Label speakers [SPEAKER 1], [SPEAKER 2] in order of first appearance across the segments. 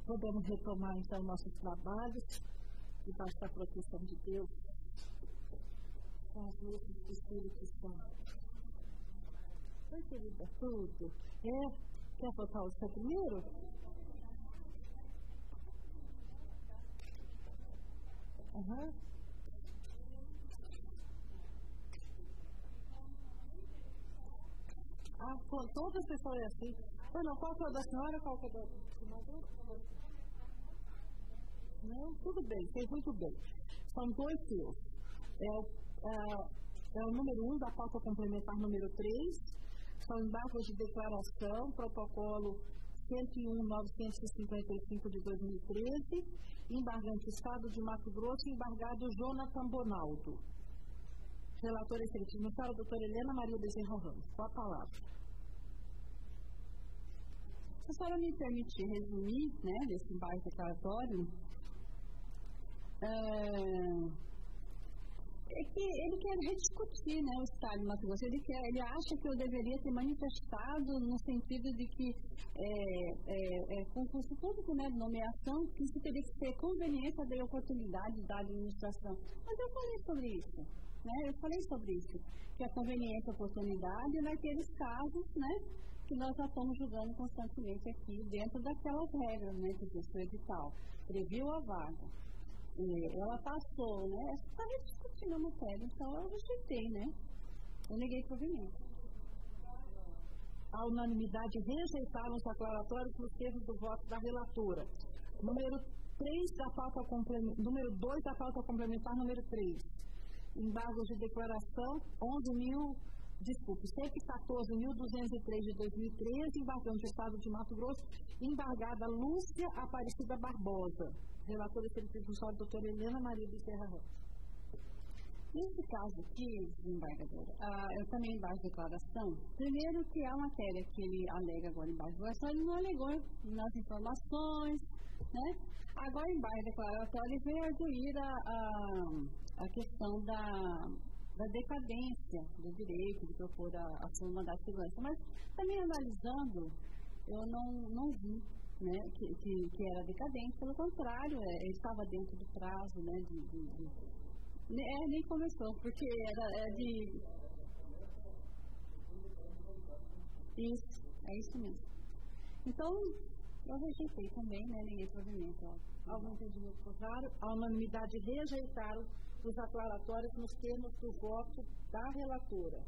[SPEAKER 1] Podemos retomar, então, nossos trabalhos, debaixo da proteção de Deus, com as luzes do Espírito Santo. Oi, querida, tudo. Quer botar o seu primeiro? Aham. Todas as pessoas é assim. Não, qual que é o da senhora, qual que é do senador? Não, tudo bem, fez muito bem. São dois seus. É o número 1 da pauta complementar número 3. São embargos de declaração, protocolo 101.955 de 2013, embargante Estado de Mato Grosso, embargado Jonathan Bonaldo. Relatora excelente, senhora doutora Helena Maria Bezerra Ramos. Com a palavra.
[SPEAKER 2] Se a senhora me permitir resumir, né, desse embargo declaratório, é que ele quer rediscutir, né, o Estado de Mato Grosso. Ele acha que eu deveria ter manifestado no sentido de que concurso público, né, de nomeação, que isso teria que ser conveniência da oportunidade da administração. Mas eu falei sobre isso, né, que a conveniência da oportunidade vai ter os casos, né, que nós já estamos julgando constantemente aqui dentro daquelas regras, né, que o edital previu a vaga. Ela passou, né? Está rediscutindo a matéria, então eu rejeitei, né? Eu neguei provimento.
[SPEAKER 1] A unanimidade rejeitaram os declaratórios nos termos do voto da relatora. Número 2 da pauta complementar, número 3. Embargos de declaração 114.203 de 2013, embargante do Estado de Mato Grosso, embargada Lúcia Aparecida Barbosa. Relatora excelentíssima doutora Helena Maria Bezerra Ramos.
[SPEAKER 2] Nesse caso aqui, desembargadora, eu também embargo de declaração. Primeiro que a matéria que ele alega agora embaixo de declaração, ele não alegou nas informações, né? Agora embaixo de declaratório ele veio arguir a questão da decadência do direito de propor a sua mandato de segurança. Mas também analisando, eu não vi, né, que era decadente, pelo contrário, ele estava dentro do prazo, né, nem começou, porque era de... Isso, é isso mesmo. Então, eu rejeitei também, né, ninguém provimento.
[SPEAKER 1] Algum entendimento contrário? A unanimidade rejeitaram os declaratórios nos termos do voto da relatora.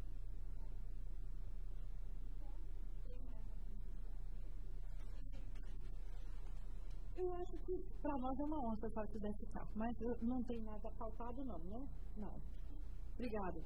[SPEAKER 1] Eu acho que para nós é uma honra se a senhora quiser ficar, mas não tem nada pautado não, né? Não. Obrigada.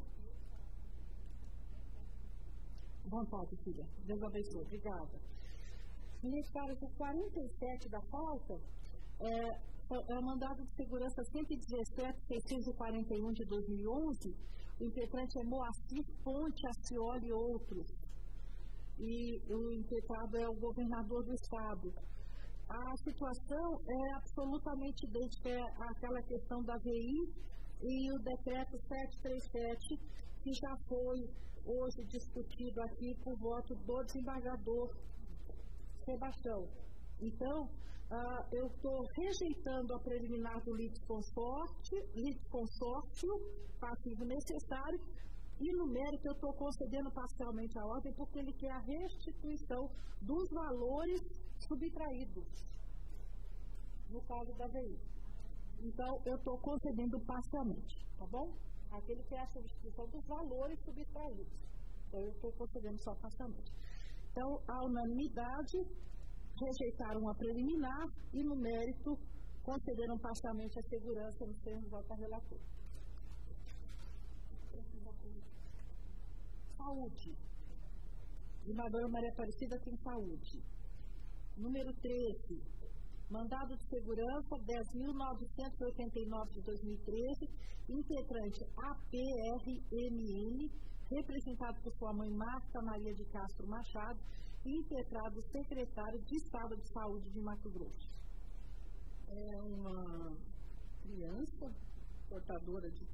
[SPEAKER 1] Vontade, filha. Deus abençoe. Obrigada. Meus caros, o 47 da pauta é o mandado de segurança 117.641 de 2011. O impetrante é Moacir Ponte Acioli e outros. E o impetado é o governador do estado. A situação é absolutamente idêntica àquela questão da VI e o decreto 737, que já foi hoje discutido aqui por voto do desembargador Sebastião. Então, eu estou rejeitando a preliminar do litisconsórcio passivo necessário, e no mérito eu estou concedendo parcialmente a ordem porque ele quer a restituição dos valores subtraídos, no caso da VI. Então, eu estou concedendo parcialmente, tá bom? Aquele que é a substituição dos valores subtraídos. Então, eu estou concedendo só parcialmente. Então, a unanimidade rejeitaram a preliminar e, no mérito, concederam parcialmente a segurança nos termos do voto da relatora. Saúde. Senadora Maria Aparecida tem saúde. Número 13. Mandado de segurança 10.989 de 2013, impetrante APRMN, representado por sua mãe Marta Maria de Castro Machado, e impetrado secretário de Estado de Saúde de Mato Grosso. É uma criança portadora de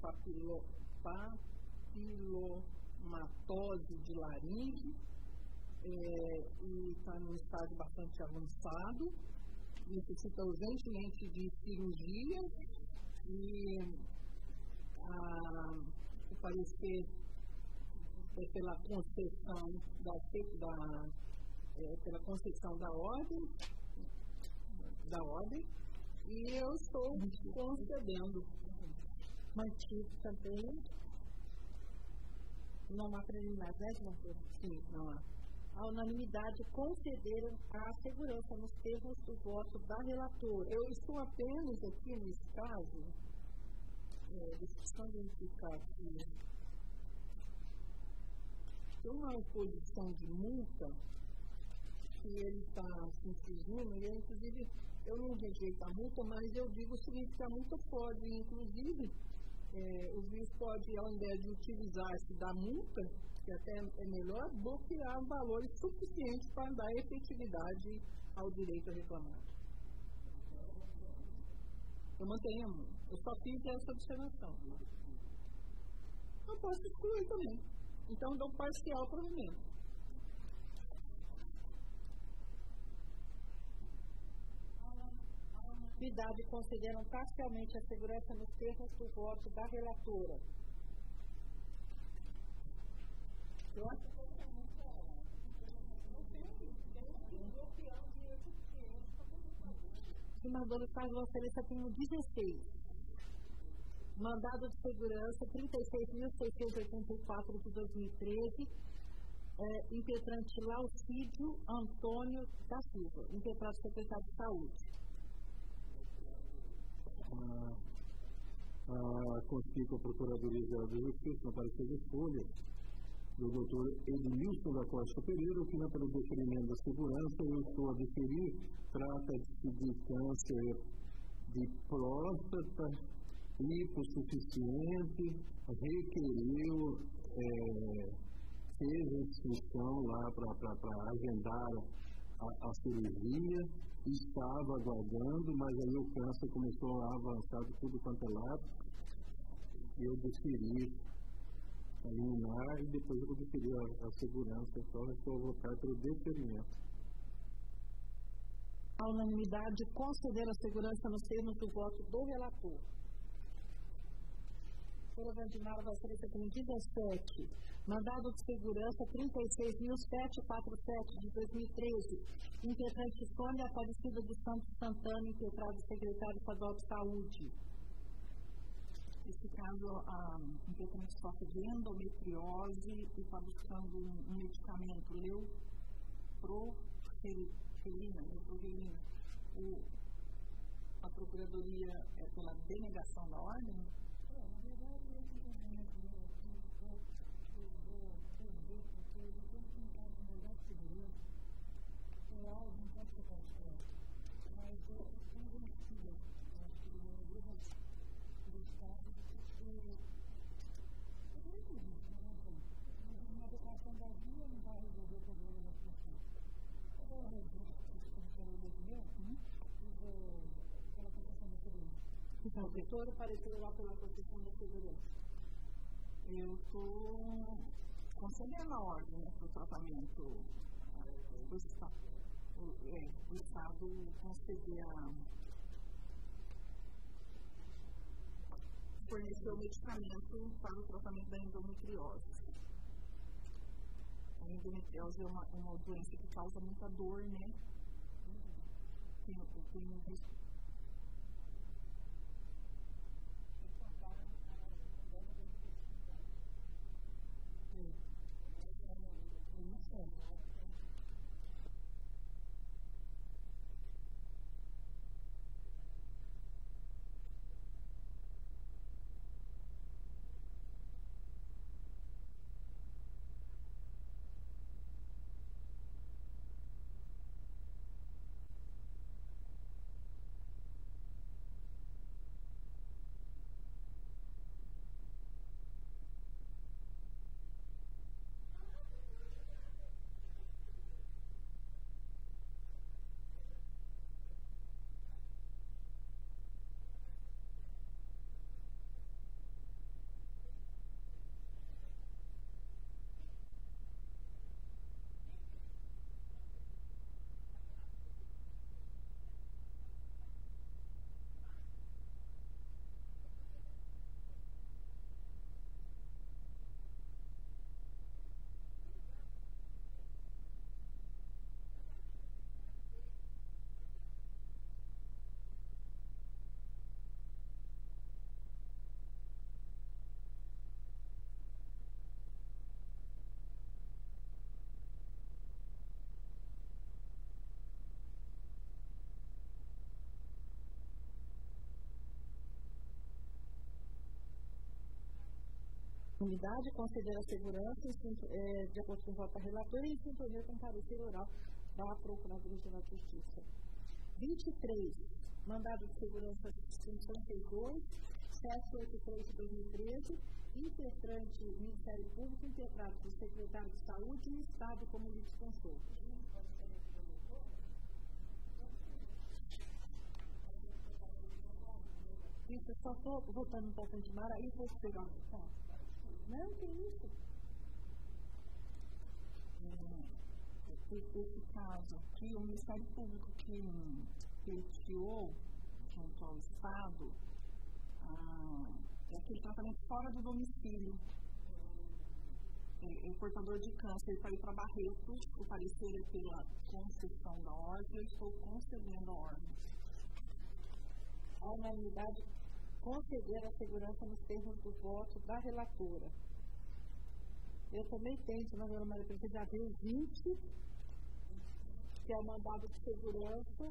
[SPEAKER 1] papilomatose de laringe, e está num estágio bastante avançado.
[SPEAKER 3] necessita urgentemente de cirurgia e o parecer é pela concessão da ordem, e eu estou concedendo.
[SPEAKER 1] Mantido também. Não há preliminares, né, doutor?
[SPEAKER 3] Sim, não há.
[SPEAKER 1] A unanimidade concederam a segurança nos termos do voto da relatora.
[SPEAKER 3] Eu estou apenas aqui nesse caso, deixa eu verificar aqui, tem uma imposição de multa que ele está se infringindo, e inclusive eu não rejeito a multa, mas eu digo o seguinte, que a multa pode, inclusive, o juiz pode, ao invés de utilizar-se da multa, que até é melhor, bloquear valores suficientes para dar efetividade ao direito a reclamar. Eu mantenho, eu só fiz essa observação. Eu posso excluir também. Então, dou parcial provimento.
[SPEAKER 1] A unanimidade concederam parcialmente a segurança nos termos do voto da relatora. Eu acho que o senador do Estado de Vossa Excelência tem 16. Mandado de segurança 36.684 de 2013, impetrante Laucídio Antônio da Silva, impetrante secretário de Saúde.
[SPEAKER 4] A constitui a Procuradoria-Geral da Justiça, no parecer de folha, do doutor Edmilson da Costa Pereira, que, pelo deferimento da segurança, eu estou a deferir, trata-se de câncer de próstata hipossuficiente, requeriu, fez a inscrição lá para agendar a cirurgia, estava aguardando, mas aí o câncer começou a avançar de tudo quanto é lado, e eu deferi eliminar e depois eu deferi a segurança, então eu estou a votar pelo deferimento.
[SPEAKER 1] A unanimidade conceder a segurança nos termos do voto do relator. Doutora Vandinara Vossa Excelência tem 17. Mandado de segurança 36.747 de 2013. Impetrante Sônia Aparecida dos Santos Santana, impetrado secretário estadual de Saúde.
[SPEAKER 3] Nesse caso, a impetrante sofre de endometriose e está buscando um medicamento, leuprorelina. A Procuradoria é pela denegação da ordem?
[SPEAKER 1] Então, doutor, apareceu lá pela proteção da segurança.
[SPEAKER 3] Eu estou concedendo a ordem, né, para o tratamento do Estado. O Estado conceder fornecer o medicamento para o tratamento da endometriose. A endometriose é uma doença que causa muita dor, né? Tem um risco.
[SPEAKER 1] unidade conceder a segurança de acordo com o voto da relatora e em sintonia com o parecer oral da Procuradoria-Geral de Justiça. 23, mandado de segurança 52, 783 de 2013, impetrante Ministério Público, impetrado pelo secretário de Saúde e Estado como litisconsulto. Isso, eu só estou voltando um pouco de mar, aí vou pegar um pouco. Não, tem isso.
[SPEAKER 3] Esse caso aqui, o Ministério Público que pleiteou junto ao Estado aquele tratamento fora do domicílio. O portador de câncer para ir para Barretos, o parecer é pela concessão da ordem, eu estou concedendo a ordem.
[SPEAKER 1] A unanimidade conceder a segurança nos termos do voto da relatora. Eu também tenho, senadora Maria Presidente, já veio 20, que é o mandado de segurança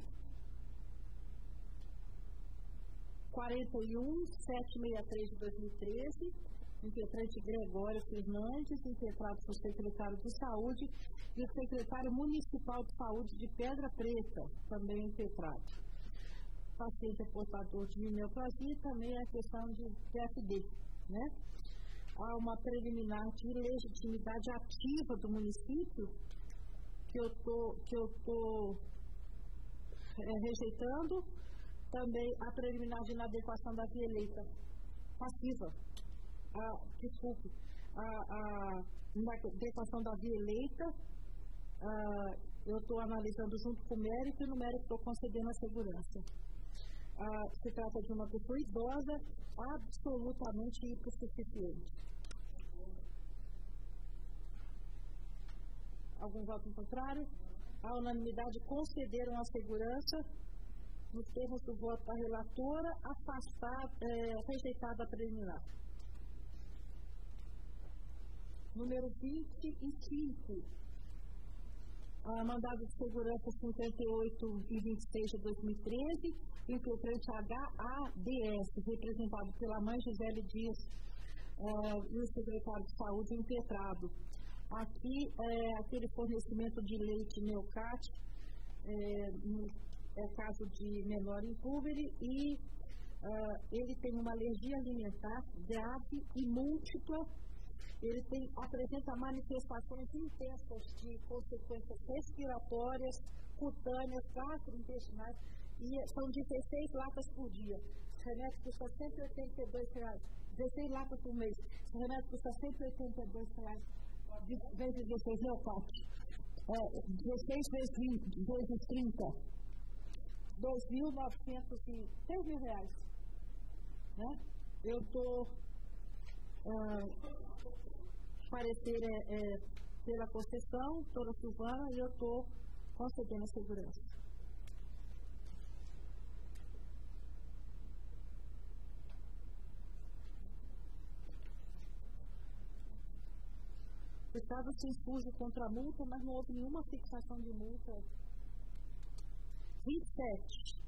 [SPEAKER 1] 41, 763 de 2013, impetrante Gregório Fernandes, impetrado pelo secretário de Saúde, e o secretário municipal de Saúde de Pedra Preta, também impetrado. O paciente é portador de neoplasia e também a questão de PFD, né? Há uma preliminar de legitimidade ativa do município que eu estou rejeitando. Também a preliminar de inadequação da via eleita passiva. A inadequação da via eleita, eu estou analisando junto com o mérito e no mérito estou concedendo a segurança. Se trata de uma pessoa idosa, absolutamente hipossuficiente. Algum voto em contrário? A unanimidade concederam a segurança nos termos do voto da relatora, rejeitada a preliminar. Número 25. Mandado de segurança 58 e 26 de 2013, impetrante HADS, representado pela mãe Gisele Dias e o secretário de Saúde impetrado. Aqui, aquele fornecimento de leite Neocat, é caso de menor incúbere e ele tem uma alergia alimentar grave e múltipla. Ele apresenta manifestações intensas de consequências respiratórias, cutâneas, gastrointestinais e são 16 latas por dia. Esse remédio custa R$182, 16 latas por mês. Esse remédio custa R$182, vezes 16 Neocat. 16 vezes 30. R$2.906 né? Eu estou parecer pela concessão, doutora Silvana, e eu estou concedendo a segurança. O Estado se insurge contra a multa, mas não houve nenhuma fixação de multa. 27.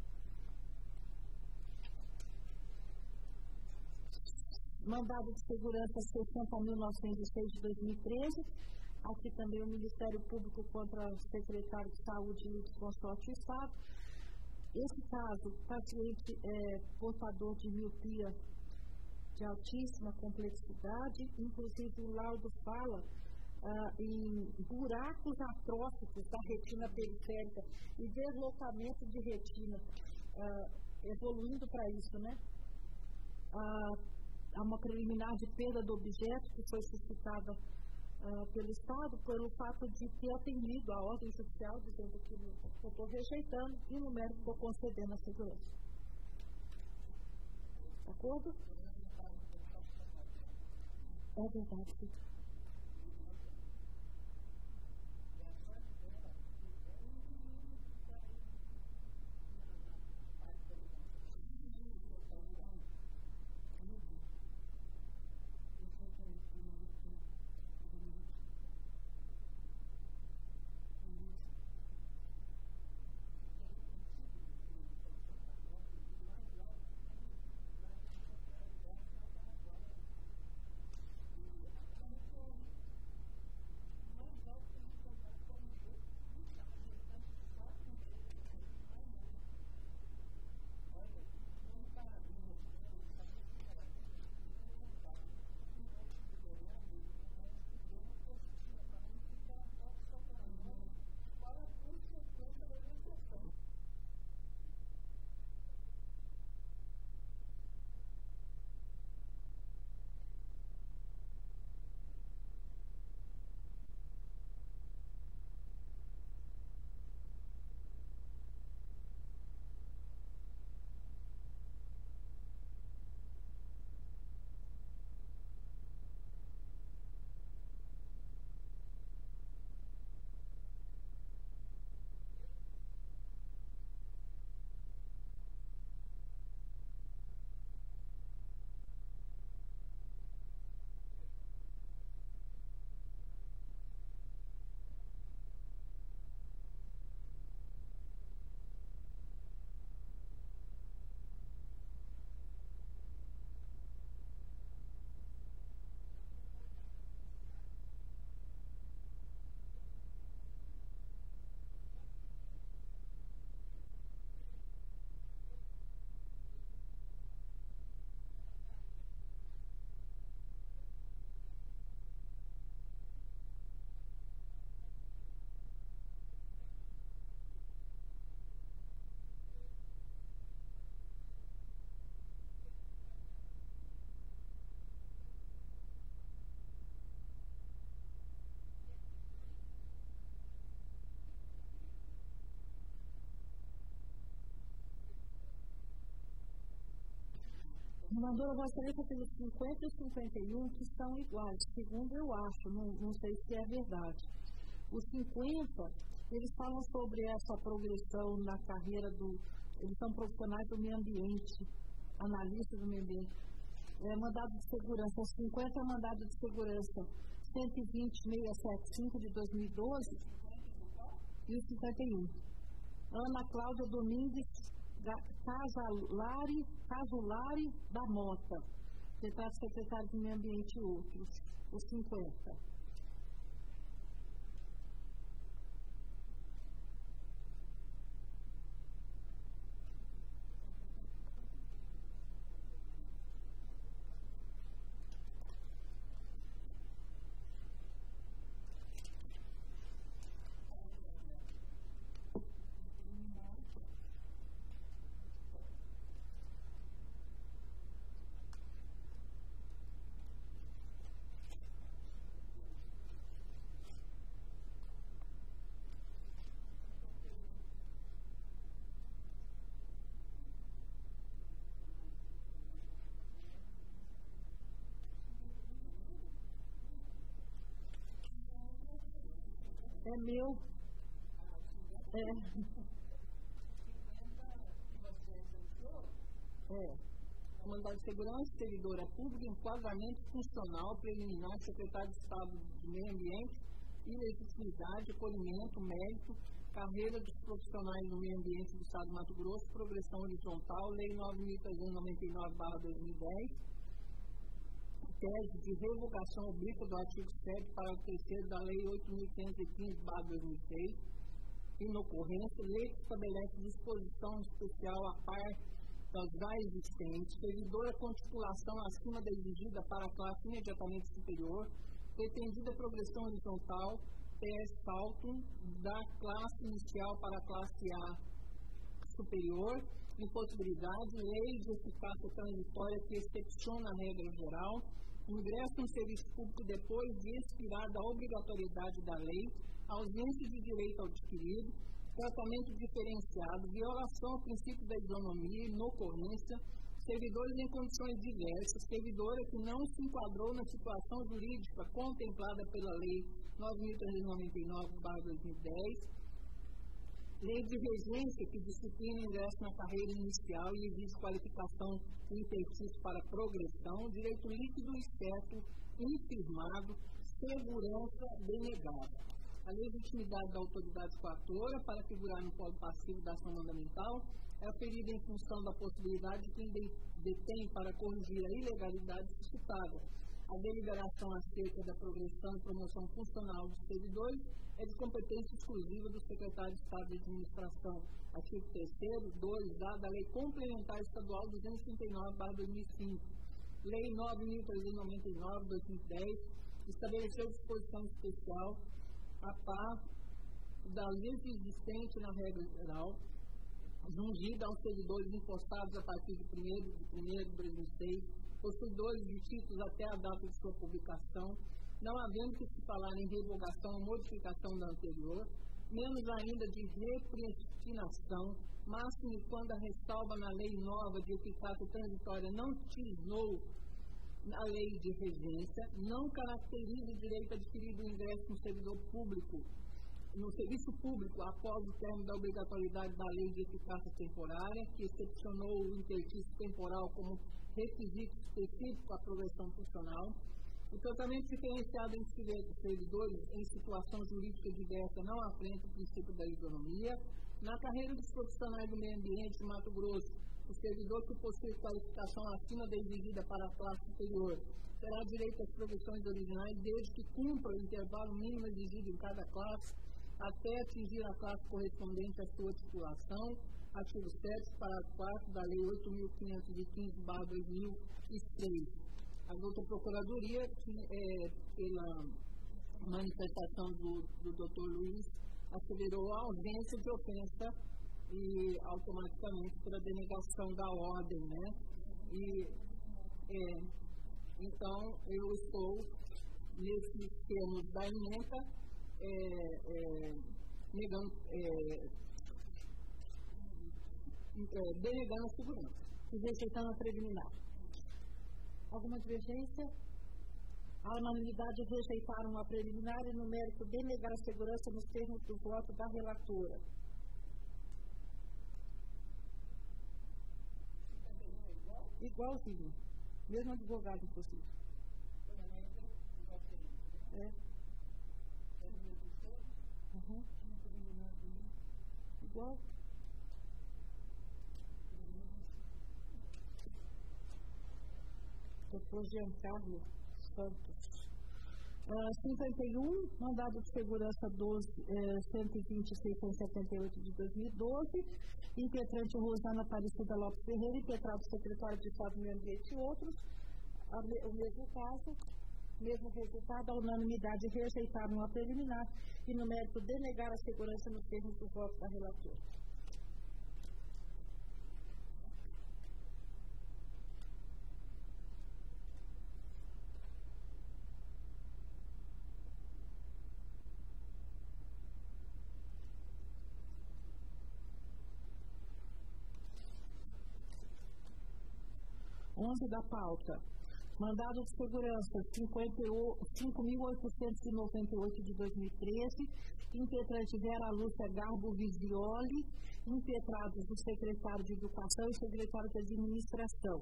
[SPEAKER 1] Mandado de segurança 60.906 de 2013. Aqui também o Ministério Público contra o secretário de Saúde e o consórcio do Estado. Esse caso, o paciente é portador de miopia de altíssima complexidade, inclusive o laudo fala em buracos atróficos da retina periférica e deslocamento de retina, evoluindo para isso, né? Há uma preliminar de perda do objeto que foi suscitada pelo Estado pelo fato de ter atendido a ordem judicial, dizendo que eu estou rejeitando e no mérito estou concedendo a segurança. De acordo? É verdade, sim. Mandou a Vossa Excelência pelos 50 e 51 que são iguais, segundo eu acho, não sei se é verdade. Os 50, eles falam sobre essa progressão na carreira eles são profissionais do meio ambiente, analistas do meio ambiente. Mandado de segurança, os 50 é mandado de segurança 120.675 de 2012 e os 51. Ana Cláudia Domingues Casulari da Mota, secretário de Meio Ambiente e outros, os 50. É meu.
[SPEAKER 3] Mandado de segurança, servidora pública, enquadramento funcional, preliminar, secretário de Estado de Meio Ambiente, ilegitimidade, acolhimento, mérito, carreira dos profissionais do meio ambiente do Estado do Mato Grosso, progressão horizontal, Lei 9.399/2010, tese de revogação oblíqua do artigo 7, parágrafo 3º da Lei 8.515/2006, inocorrência, lei que estabelece disposição especial à par das já existentes, servidora com titulação acima da exigida para a classe imediatamente superior, pretendida progressão horizontal, PS salto da classe inicial para a classe A superior, impossibilidade, lei de eficácia transitória que excepciona a regra geral, ingresso no serviço público depois de expirada a obrigatoriedade da lei, ausência de direito adquirido, tratamento diferenciado, violação ao princípio da isonomia, inocorrência, servidores em condições diversas, servidora que não se enquadrou na situação jurídica contemplada pela Lei 9.399/2010, lei de regência que disciplina o ingresso na carreira inicial e exige qualificação e exercício para progressão, direito líquido e certo, infirmado, segurança denegada. A legitimidade da autoridade coatora para figurar no polo passivo da ação mandamental é aferida em função da possibilidade de quem detém para corrigir a ilegalidade suscitada. A deliberação acerca da progressão e promoção funcional dos servidores é de competência exclusiva do secretário de Estado de Administração. Artigo 3º, 2A da Lei Complementar Estadual 239/2005. Lei 9.399/2010 estabeleceu disposição especial a par da legislação na regra geral, jungida aos servidores impostados a partir de 1º de 2006, possuidores de títulos até a data de sua publicação, não havendo que se falar em revogação ou modificação da anterior, menos ainda de repristinação, máximo quando a ressalva na lei nova de eficácia transitória não utilizou a lei de regência, não caracteriza o direito adquirido o ingresso no servidor público, no serviço público após o término da obrigatoriedade da lei de eficácia temporária, que excepcionou o interstício temporal como requisito específico à progressão funcional. O tratamento diferenciado entre servidores em situação jurídica diversa não afrenta o princípio da isonomia. Na carreira dos profissionais do meio ambiente de Mato Grosso, o servidor que possui qualificação acima da exigida para a classe superior terá direito às progressões originais desde que cumpra o intervalo mínimo exigido em cada classe até atingir a classe correspondente à sua titulação. Artigo 7, parágrafo 4 da Lei 8.515/2003. A douta Procuradoria, pela manifestação do Dr. Luiz, asseverou a ausência de ofensa e automaticamente pela denegação da ordem, né? Então, eu estou, nesses termos da emenda, denegando a segurança, rejeitando a preliminar.
[SPEAKER 1] Alguma divergência? A unanimidade rejeitaram a preliminar e no mérito denegar a segurança nos termos do voto da relatora. Igualzinho. Mesmo advogado, inclusive. É. Uhum. Igual. Doutor Giancarlo Santos. 51, mandado de segurança 126.178 de 2012, impetrante Rosana Aparecida Lopes Ferreira, impetrado secretário de Estado do Meio Ambiente e outros, o mesmo caso, mesmo resultado, a unanimidade rejeitaram a preliminar e no mérito denegar a segurança nos termos do voto da relatora. Da pauta. Mandado de segurança 5.898 de 2013, impetrante Vera Lúcia Garbo Visioli, impetrados o secretário de Educação e secretário de Administração.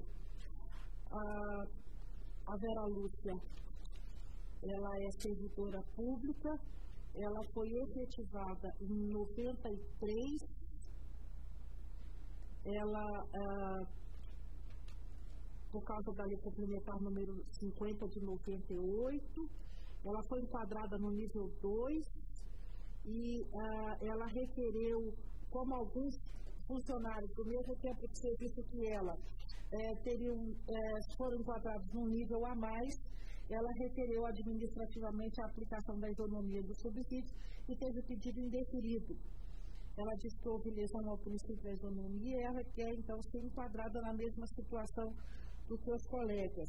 [SPEAKER 1] A Vera Lúcia, ela é servidora pública, ela foi efetivada em 93, por causa da lei complementar número 50 de 98, ela foi enquadrada no nível 2 e ela requereu, como alguns funcionários do mesmo tempo de serviço que ela foram enquadrados num nível a mais, ela requereu administrativamente a aplicação da isonomia dos subsídios e teve o pedido indeferido. Ela disse que houve lesão ao princípio da isonomia e ela quer, então, ser enquadrada na mesma situação dos seus colegas.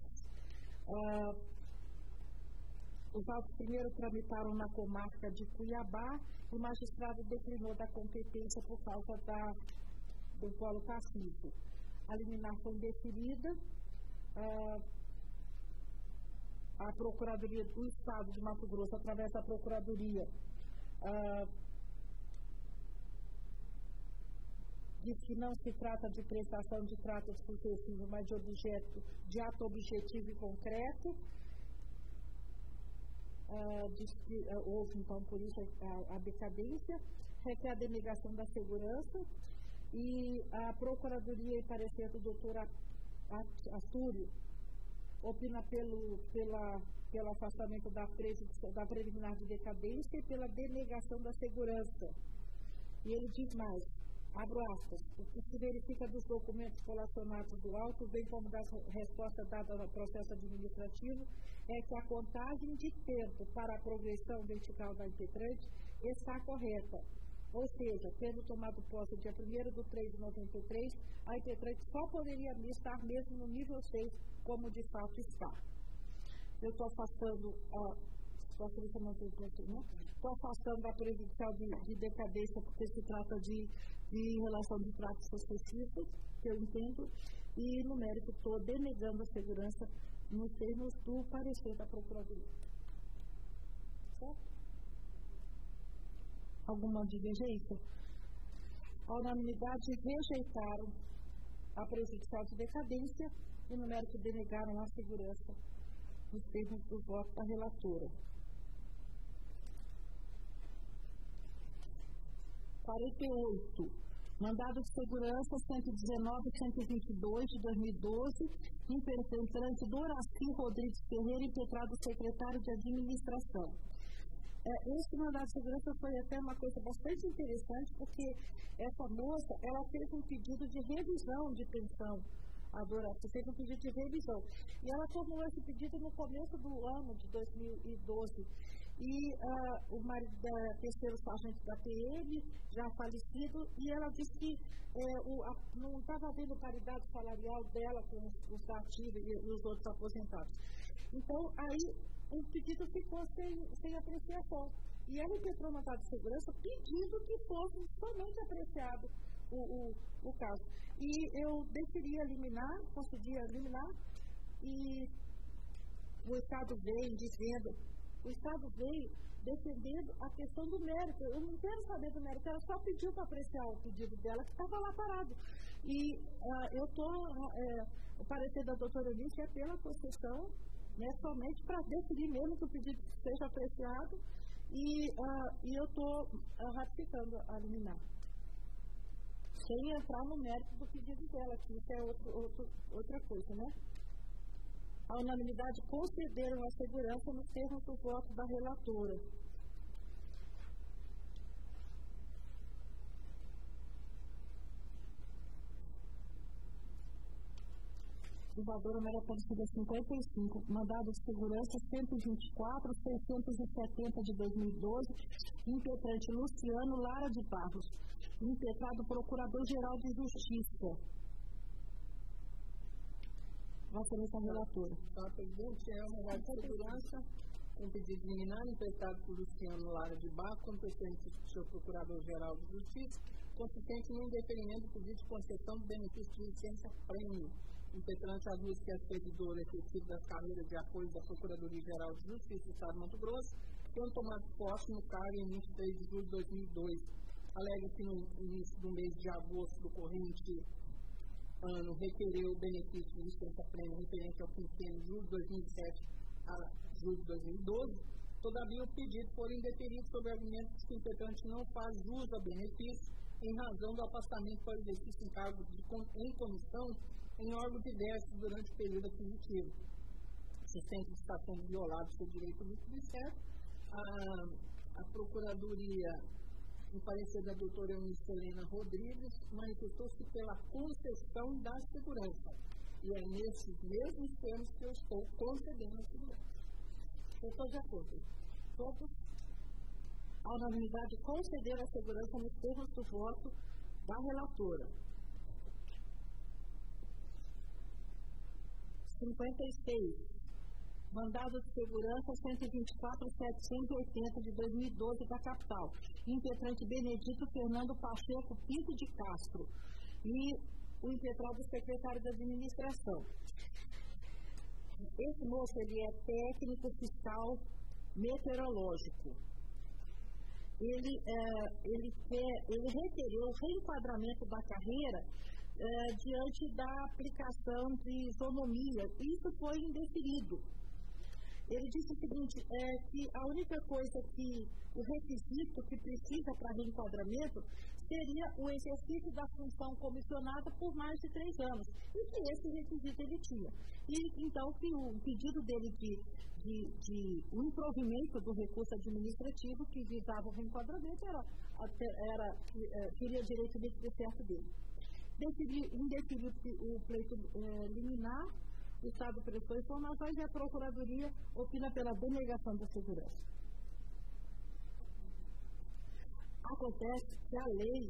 [SPEAKER 1] Os autos primeiro tramitaram na comarca de Cuiabá e o magistrado declinou da competência por causa do polo pacífico. A liminar foi indeferida. A Procuradoria do Estado de Mato Grosso, através da Procuradoria, diz que não se trata de prestação de trato sucessivo, mas de ato objetivo e concreto. Diz que houve, então, por isso a decadência, requer a denegação da segurança e a Procuradoria, em parecer do doutor Astúrio, opina pelo afastamento da preliminar de decadência e pela denegação da segurança. E ele diz mais, abro aspas, o que se verifica dos documentos colacionados do auto, bem como da resposta dada ao processo administrativo, é que a contagem de tempo para a progressão vertical da impetrante está correta. Ou seja, tendo tomado posse dia 1º/3/93, a impetrante só poderia estar mesmo no nível 6, como de fato está. Eu estou afastando a prejudicial de decadência, porque se trata de relação de tratos sucessivos, que eu entendo, e no mérito estou denegando a segurança nos termos do parecer da Procuradoria. Certo? Alguma divergência? A unanimidade rejeitaram a prejudicial de decadência e no mérito denegaram a segurança nos termos do voto da relatora. 48. Mandado de segurança 119.122 de 2012, impetrante Doraci Rodrigues Ferreira, impetrado secretário de Administração. Esse mandado de segurança foi até uma coisa bastante interessante, porque essa moça, ela fez um pedido de revisão de pensão. A Doraci fez um pedido de revisão. E ela formulou esse pedido no começo do ano de 2012. E o marido da terceiro sargento da PM, já falecido, e ela disse que não estava havendo paridade salarial dela com os ativos e os outros aposentados. Então, aí o pedido ficou sem apreciação. E ela impetrou uma mandado de segurança pedindo que fosse somente apreciado o caso. E eu decidi eliminar, consegui eliminar, e o Estado veio defendendo a questão do mérito. Eu não quero saber do mérito, ela só pediu para apreciar o pedido dela, que estava lá parado. E o parecer da doutora Eunice é pela concessão, né, somente para definir mesmo que o pedido seja apreciado, e eu estou ratificando a liminar. Sem entrar no mérito do pedido dela, que isso é outra coisa, né? A unanimidade concederam a segurança nos termos do voto da relatora. Salvador Amélia Aparecida 55, mandado de segurança 124, 670 de 2012, impetrante Luciano Lara de Barros, impetrado Procurador-Geral de Justiça. Vossa relatora.
[SPEAKER 3] Presidente, é um mandado de segurança com pedido de liminar impetrado por Luciano Lara de Barros, competente do seu Procurador-Geral de Justiça, consistente no indeferimento do pedido de concessão do benefício de licença prêmio, impetrante a luz que é servidor efetivo das carreiras de apoio da Procuradoria-Geral de Justiça do Estado de Mato Grosso, tendo tomado posse no cargo em 23 de julho de 2002. Alega que no início do mês de agosto do corrente ano requereu o benefício de licença prêmio referente ao quinquênio de julho de 2007 a julho de 2012. Todavia, o pedido foi indeferido sob argumentos que o impetrante não faz jus ao benefício em razão do afastamento para o exercício em cargo em comissão em órgão diverso durante o período aquisitivo. Sustenta que está sendo violado seu direito líquido e certo. A Procuradoria, no parecer da doutora Eunice Helena Rodrigues, manifestou-se pela concessão da segurança. E é nesses mesmos termos que eu estou concedendo a segurança. Eu estou de acordo. Todos, a unanimidade, conceder a segurança nos termos do voto da relatora. 56. Mandado de segurança 124.780 de 2012 da capital. Impetrante Benedito Fernando Pacheco Pinto de Castro. E o impetrado secretário da administração. Esse moço, ele é técnico fiscal meteorológico. Ele requereu o reenquadramento da carreira diante da aplicação de isonomia. Isso foi indeferido. Ele disse o seguinte, que a única coisa que, o requisito que precisa para reenquadramento seria o exercício da função comissionada por mais de 3 anos. E que esse requisito ele tinha. E então que o pedido dele de um improvimento do recurso administrativo que visava o reenquadramento teria direito de certo dele. Indeferiu o pleito liminar, o Estado prestou informações e a Procuradoria opina pela denegação da segurança. Acontece que a Lei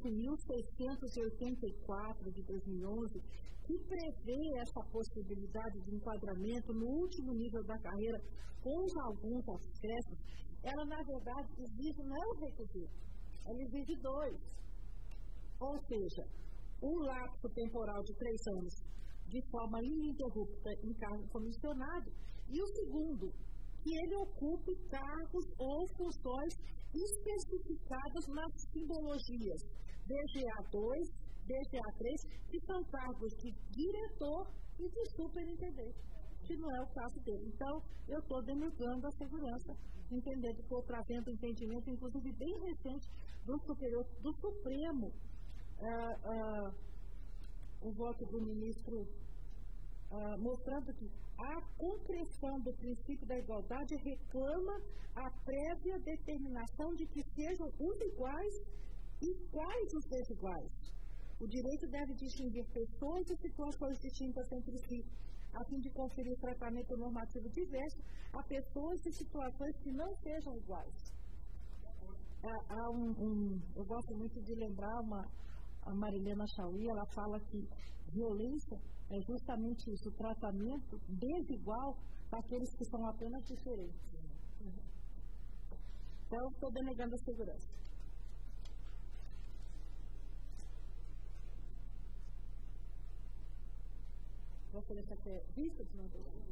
[SPEAKER 3] 9.684 de 2011, que prevê essa possibilidade de enquadramento no último nível da carreira com alguns acréscimos, ela na verdade exige, não é um requisito, ela exige 2. Ou seja, um lapso temporal de 3 anos de forma ininterrupta em cargo comissionado, e o segundo, que ele ocupe cargos ou funções especificadas nas simbologias DGA2, DGA3, que são cargos de diretor e de superintendente, que não é o caso dele. Então, eu estou denegando a segurança, entendendo, estou trazendo entendimento, inclusive bem recente, do Supremo, o voto do ministro mostrando que a concreção do princípio da igualdade reclama a prévia determinação de que sejam os iguais e quais os desiguais. O direito deve distinguir pessoas e situações distintas entre si, a fim de conferir tratamento normativo diverso a pessoas e situações que não sejam iguais. Eu gosto muito de lembrar a Marilena Chauí, ela fala que violência é justamente isso, o tratamento desigual daqueles que são apenas diferentes. Então, estou denegando a segurança.
[SPEAKER 1] oferecer até vista de manutenção.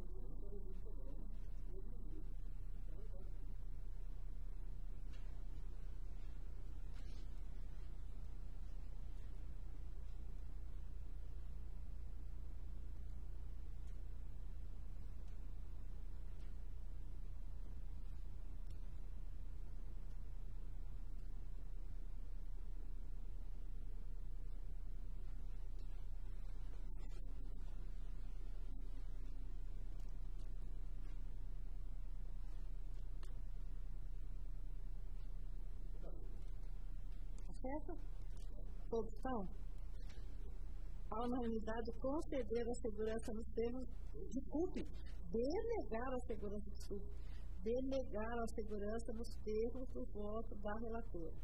[SPEAKER 1] Certo? Todos estão? A unanimidade conceder a segurança nos termos, desculpe, denegar a segurança, denegar a segurança nos termos do voto da relatora.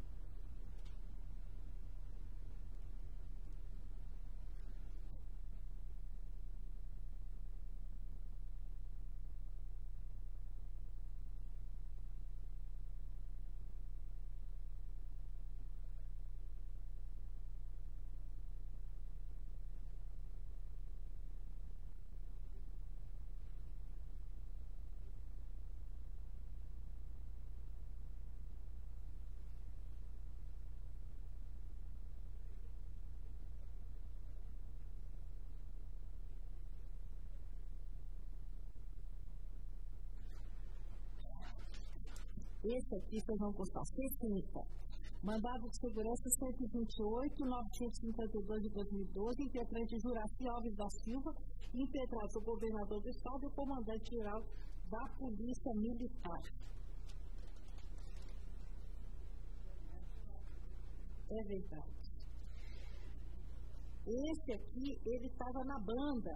[SPEAKER 1] Esse aqui vocês vão constar 60. Mandado de segurança 128.952 de 2012, impetrante Juraci Alves da Silva, impetrado o governador do estado e o comandante-geral da Polícia Militar. É verdade. Esse aqui, ele estava na banda.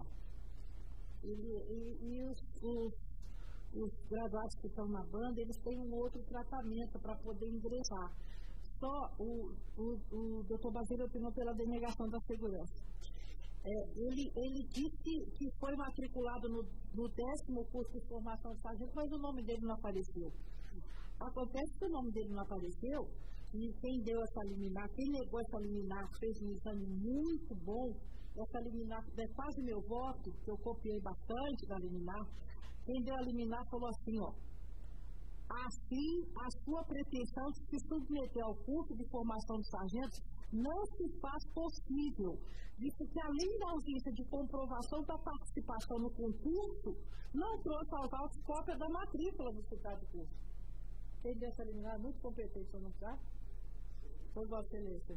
[SPEAKER 1] Os graduados que estão na banda, eles têm um outro tratamento para poder ingressar. Só o doutor Basílio opinou pela denegação da segurança. Ele disse que foi matriculado no 10º curso de formação de sargento, mas o nome dele não apareceu. Acontece que o nome dele não apareceu, e quem deu essa liminar, quem negou essa liminar, fez um exame muito bom. Essa liminar é quase meu voto, que eu copiei bastante da liminar. Quem deu a liminar falou assim, ó, assim, a sua pretensão de se submeter ao curso de formação de sargentos não se faz possível, visto que além da ausência de comprovação da participação no concurso, não trouxe aos autos cópia da matrícula do citado curso. Quem deu essa liminar é muito competente, não está? Foi Vossa Excelência.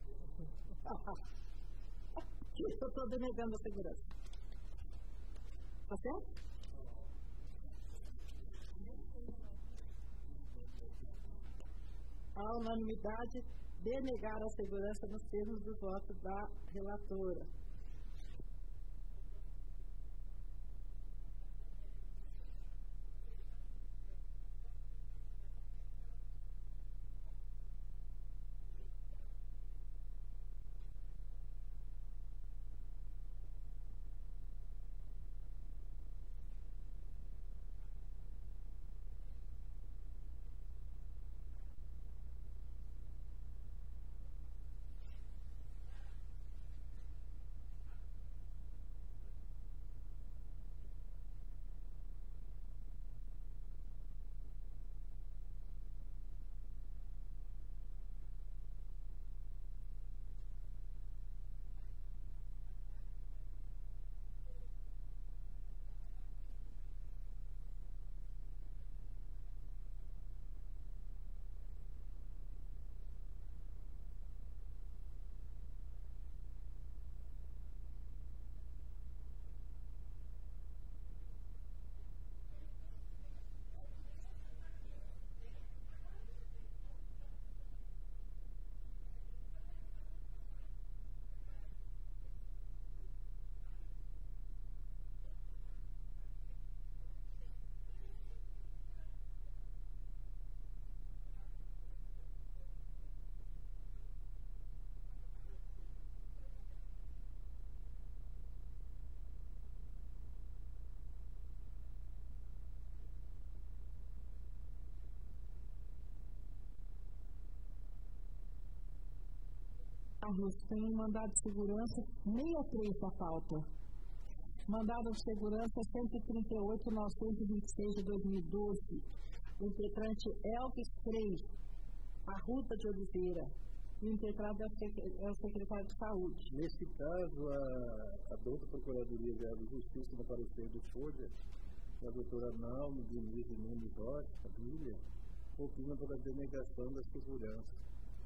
[SPEAKER 1] Eu estou denegando a segurança. Tá certo? A unanimidade denegar a segurança nos termos do voto da relatora. Carlos, tem um mandado de segurança 63 da pauta. Mandado de segurança 138.926 de 2012. O impetrante Elvis Freire, Arruda de Oliveira. E o impetrado é o secretário de Saúde.
[SPEAKER 4] Nesse caso, a doutora Procuradoria-Geral de Justiça, no parecer do FODER, a doutora Nalmo Diniz de Nunes Rocha, família, opina pela denegação da segurança.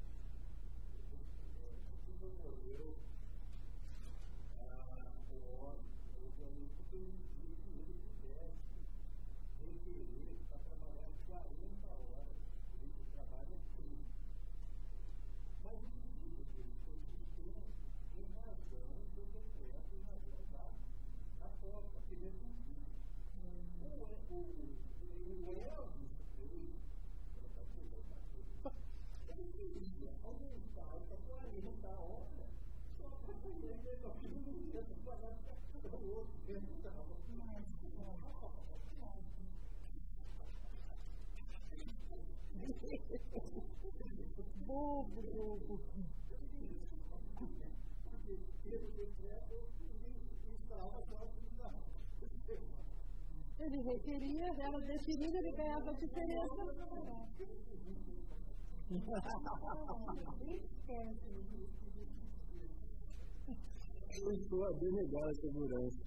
[SPEAKER 1] Bobo. Ele requeria, ela definida, ele ganhava a diferença.
[SPEAKER 4] Eu estou a denegar a segurança.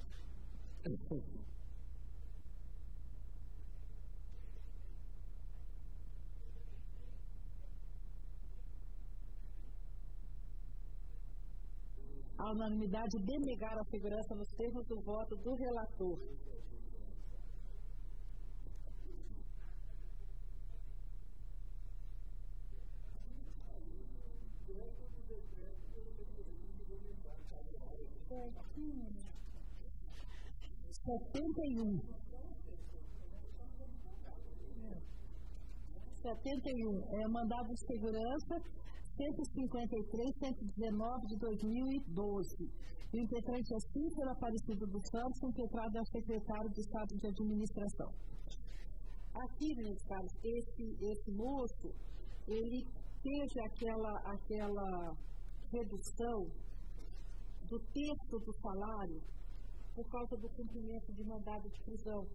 [SPEAKER 1] A unanimidade denegar a segurança nos termos do voto do relator. Setenta e um. Mandado de segurança 153.119 de 2012. E o impetrante é Cícero Aparecido dos Santos, impetrado ao secretário de Estado de Administração. Aqui, meus caros, esse moço, ele teve aquela redução do terço do salário por causa do cumprimento de mandado de prisão.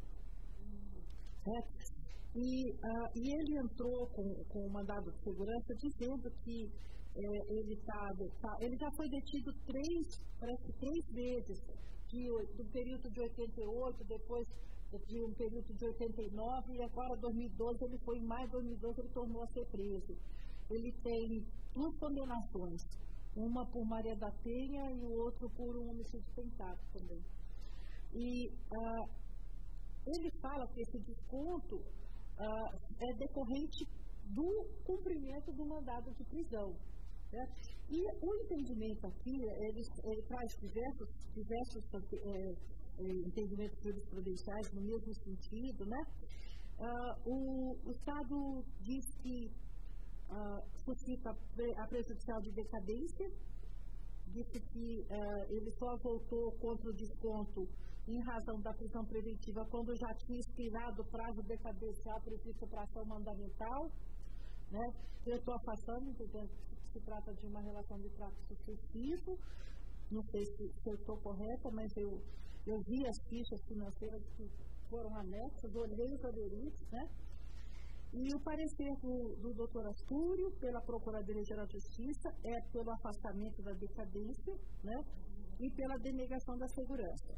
[SPEAKER 1] E ele entrou com o mandado de segurança dizendo que ele já foi detido parece três vezes, do período de 88, depois de um período de 89, e agora 2012, em maio de 2012, ele tornou a ser preso. Ele tem duas condenações, uma por Maria da Penha e o outro por um homicídio tentado também. E ele fala que esse desconto é decorrente do cumprimento do mandado de prisão. Né? E o entendimento aqui, ele traz diversos entendimentos jurisprudenciais no mesmo sentido. Né? O Estado diz que suscita a prejudicial de decadência, disse que ele só voltou contra o desconto em razão da prisão preventiva quando já tinha expirado o prazo decadencial previsto para ação mandamental. Né? Eu estou afastando, entendendo que se trata de uma relação de trato sucessivo. Não sei se eu estou correta, mas eu vi as fichas financeiras que foram anexas, olhei os aderidos, né? E o parecer do doutor Astúrio, pela Procuradoria-Geral de Justiça, é pelo afastamento da decadência, né? E pela denegação da segurança.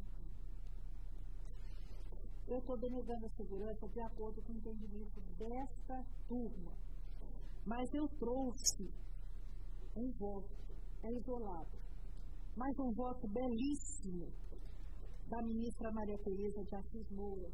[SPEAKER 1] Eu estou denegando a segurança de acordo com o entendimento desta turma. Mas eu trouxe um voto, isolado, mas um voto belíssimo da ministra Maria Tereza de Assis Moura,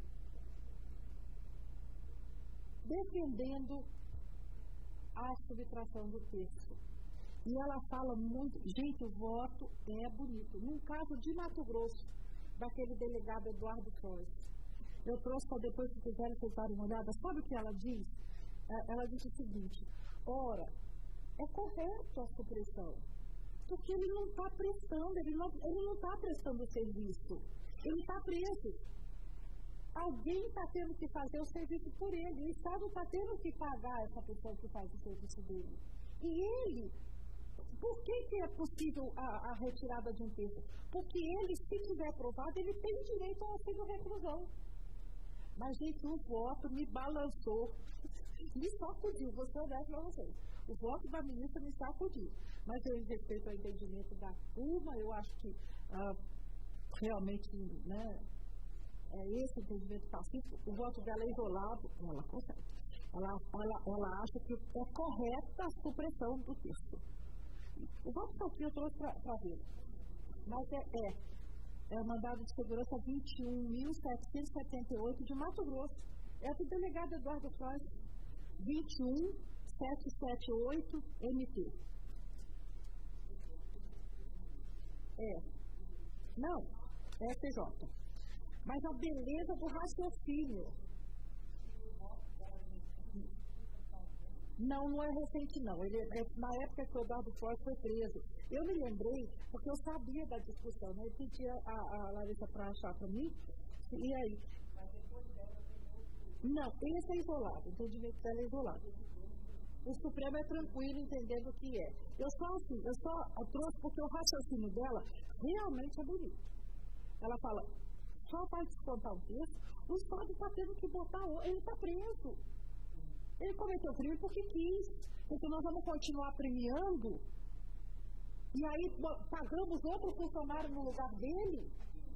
[SPEAKER 1] defendendo a subtração do texto. E ela fala muito, gente, o voto é bonito. Num caso de Mato Grosso, daquele delegado Eduardo Flores. Eu trouxe para depois, se quiserem, vocês darem uma olhada. Sabe o que ela diz? Ela diz o seguinte: ora, é correto a supressão, porque ele não está prestando, ele não está prestando o serviço, ele está preso. Alguém está tendo que fazer o serviço por ele, o Estado está tendo que pagar essa pessoa que faz o serviço dele. E ele Por que é possível a retirada de um terço? Porque ele, se tiver aprovado, ele tem direito ao auxílio reclusão. Mas, gente, o voto me balançou, me sacudiu, vou ser honesto para vocês. O voto da ministra me sacudiu. Mas eu respeito ao entendimento da turma, eu acho que realmente, né, é esse entendimento pacífico. O voto dela é isolado, ela consegue. Ela acha que é correta a supressão do texto. O voto aqui eu trouxe para ver. Mas é o mandado de segurança 21.778 de Mato Grosso. É do delegado Eduardo Flores, 21778 MT. Não, é PJ. Mas a beleza do raciocínio. Não é recente, não. Ele, na época que o Eduardo Flores foi preso. Eu me lembrei, porque eu sabia da discussão, né? Eu pedi a Larissa para achar para mim. E aí? Mas depois dela tem outro. Não, esse é isolado. O entendimento dela é isolado. O Supremo é tranquilo, entendendo o que é. Eu só trouxe porque o raciocínio dela realmente é bonito. Ela fala, só vai descontar um texto, o Estado está tendo que botar, ele está preso. Ele cometeu crime porque quis, porque nós vamos continuar premiando e aí pagamos outro funcionário no lugar dele.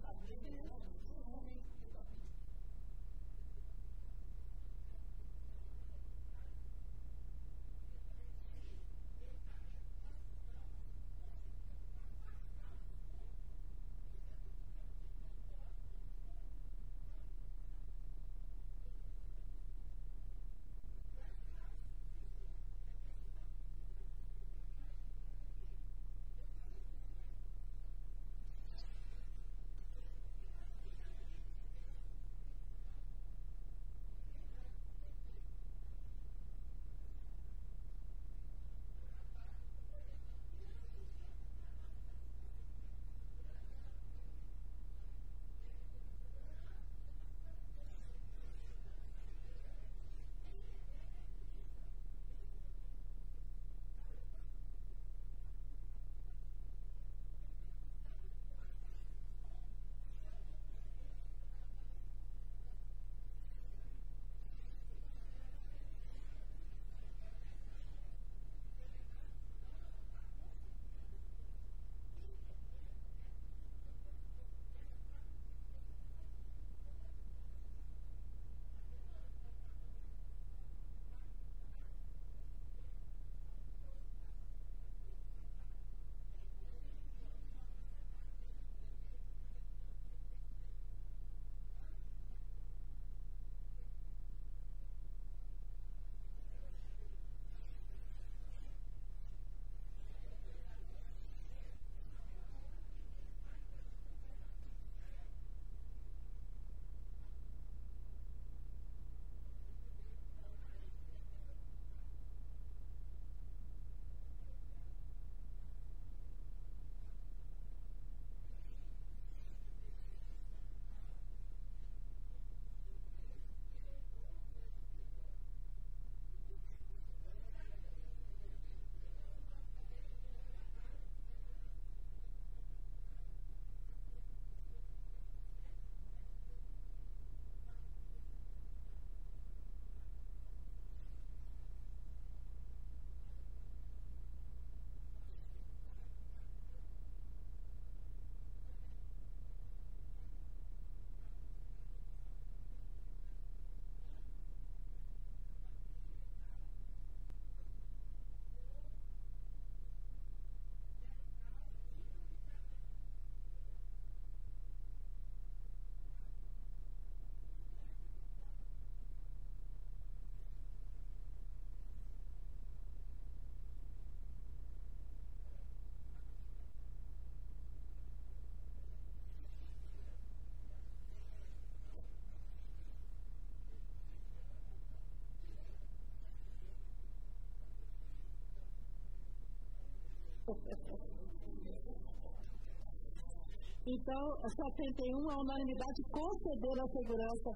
[SPEAKER 1] Então, a 71 é unanimidade conceder a segurança.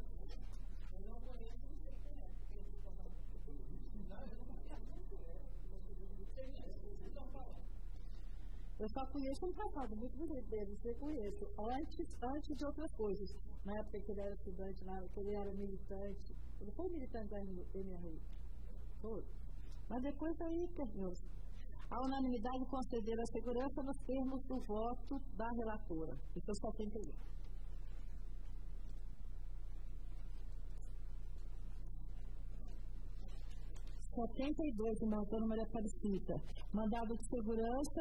[SPEAKER 1] Eu só conheço um passado muito bonito dele, você conhece, antes de outras coisas. Na época que ele era estudante, na época que ele era militante. Ele foi militante da MRU. Foi. Mas depois aí, perdeu-se. A unanimidade conceder a segurança nos termos do voto da relatora. Isso só tem que ler. 72 de Monteiro Maria Aparecida. Mandado de segurança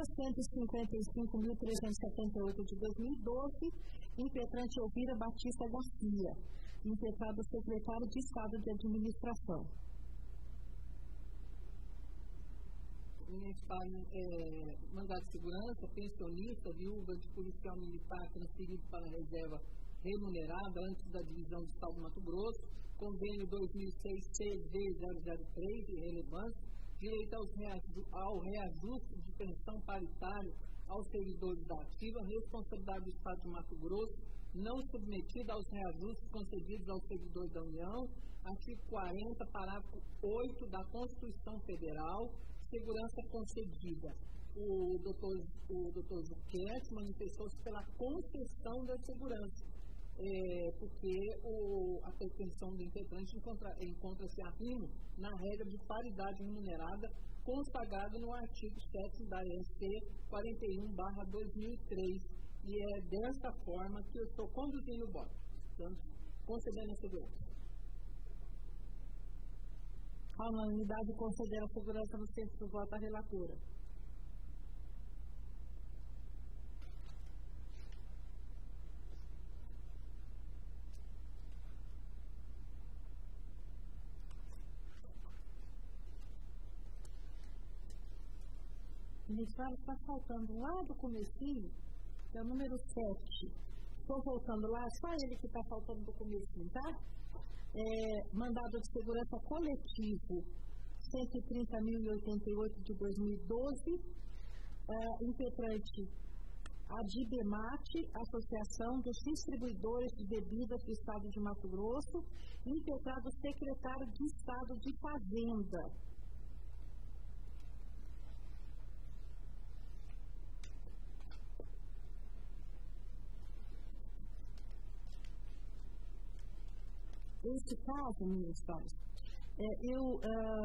[SPEAKER 1] 155.378 de 2012, impetrante Elvira Batista Garcia, impetrado secretário de Estado de Administração.
[SPEAKER 3] Mandado de segurança, pensionista, viúva de policial militar transferido para a reserva remunerada antes da divisão do Estado do Mato Grosso, convênio 2006-CD003 de relevância, direito ao reajuste de pensão paritário aos servidores da ativa, responsabilidade do Estado de Mato Grosso, não submetida aos reajustes concedidos aos servidores da União, artigo 40, parágrafo 8 da Constituição Federal, segurança concedida. O doutor Juquete manifestou-se pela concessão da segurança. Porque a pretensão do impetrante encontra-se arrimo na regra de paridade remunerada consagrada no artigo 7 da EC 41/2003, e é dessa forma que eu estou conduzindo o voto, portanto, concedendo a segurança.
[SPEAKER 1] A unanimidade conceder a segurança no centro do voto à relatora. Ministério está faltando lá do comecinho, que é o número 7. Estou voltando lá, só ele que está faltando do comecinho, tá? Mandado de segurança coletivo 130.088 de 2012, impetrante Adibemate, Associação dos Distribuidores de Bebidas do Estado de Mato Grosso, impetrado secretário de Estado de Fazenda. Nesse caso, meus pais, eu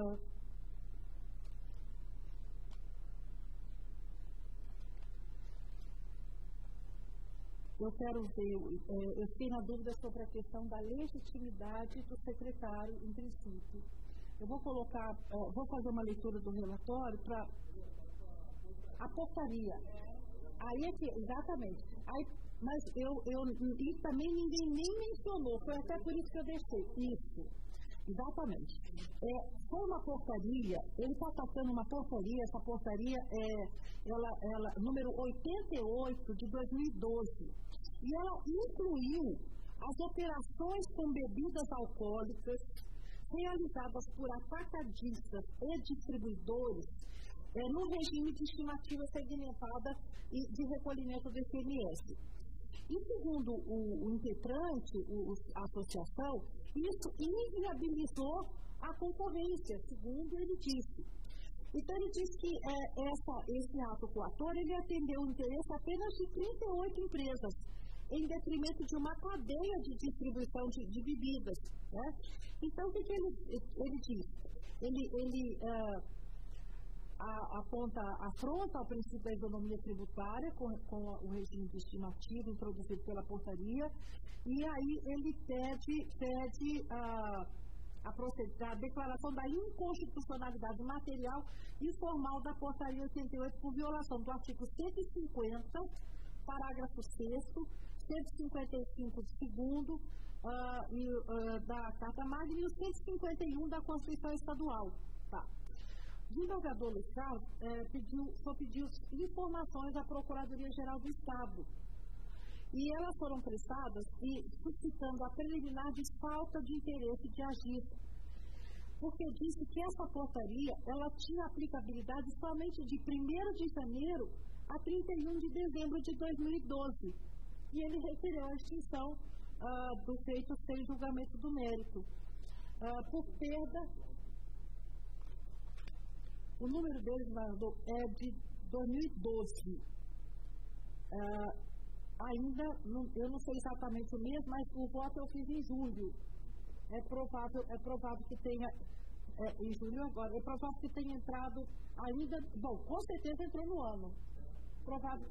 [SPEAKER 1] quero ver, eu fiquei na dúvida sobre a questão da legitimidade do secretário, em princípio. Eu vou colocar, vou fazer uma leitura do relatório para a portaria. Aí é que, exatamente. Aí, mas e também ninguém nem mencionou, foi até por isso que eu deixei. Isso, exatamente. Foi uma portaria, ele está passando uma portaria, essa portaria ela número 88 de 2012. E ela incluiu as operações com bebidas alcoólicas realizadas por atacadistas e distribuidores no regime de estimativa segmentada e de recolhimento do ICMS. E segundo o impetrante, a associação, isso inviabilizou a concorrência, segundo ele disse. Então ele disse que esse ato coator, ele atendeu o interesse apenas de 38 empresas, em detrimento de uma cadeia de distribuição de bebidas. Né? Então o que ele diz? Ele afronta ao princípio da isonomia tributária com o regime de estimativa introduzido pela portaria, e aí ele pede a declaração da inconstitucionalidade material e formal da portaria 88 por violação do artigo 150, parágrafo 6º, 155 de 2º da Carta Magna e o 151 da Constituição Estadual. Tá. O desembargador Luiz Carlos pediu informações à Procuradoria-Geral do Estado. E elas foram prestadas suscitando a preliminar de falta de interesse de agir. Porque disse que essa portaria ela tinha aplicabilidade somente de 1º de janeiro a 31 de dezembro de 2012. E ele requereu a extinção do feito sem julgamento do mérito. Por perda. O número deles é de 2012, ainda, eu não sei exatamente o mês, mas o voto eu fiz em julho. É provável que tenha, em julho agora, é provável que tenha entrado ainda, bom, com certeza entrou no ano. Provável.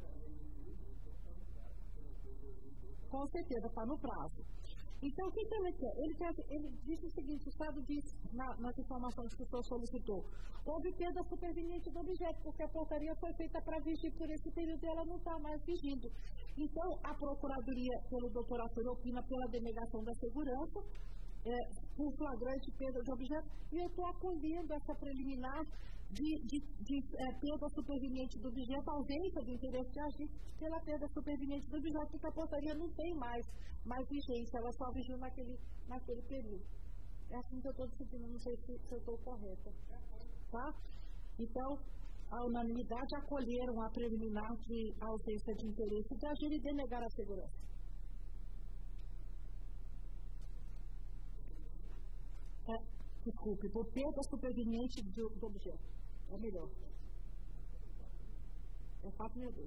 [SPEAKER 1] Com certeza, está no prazo. Então, o que ele quer? Ele diz o seguinte: o Estado diz, nas informações que o senhor solicitou, houve perda superveniente do objeto, porque a portaria foi feita para vigir por esse período e ela não está mais vigindo. Então, a Procuradoria, pelo doutor Arthur, opina pela denegação da segurança, por flagrante perda de objeto, e eu estou acolhendo essa preliminar de perda superveniente do objeto, ausência do interesse de agir pela perda superveniente do objeto, porque a portaria não tem mais vigência, ela só vigiu naquele período. É assim que eu estou discutindo, não sei se eu estou correta. Tá? Então, a unanimidade acolheram a preliminar de ausência de interesse de agir e denegar a segurança. Desculpe, por perda superveniente do objeto. É melhor. É 462.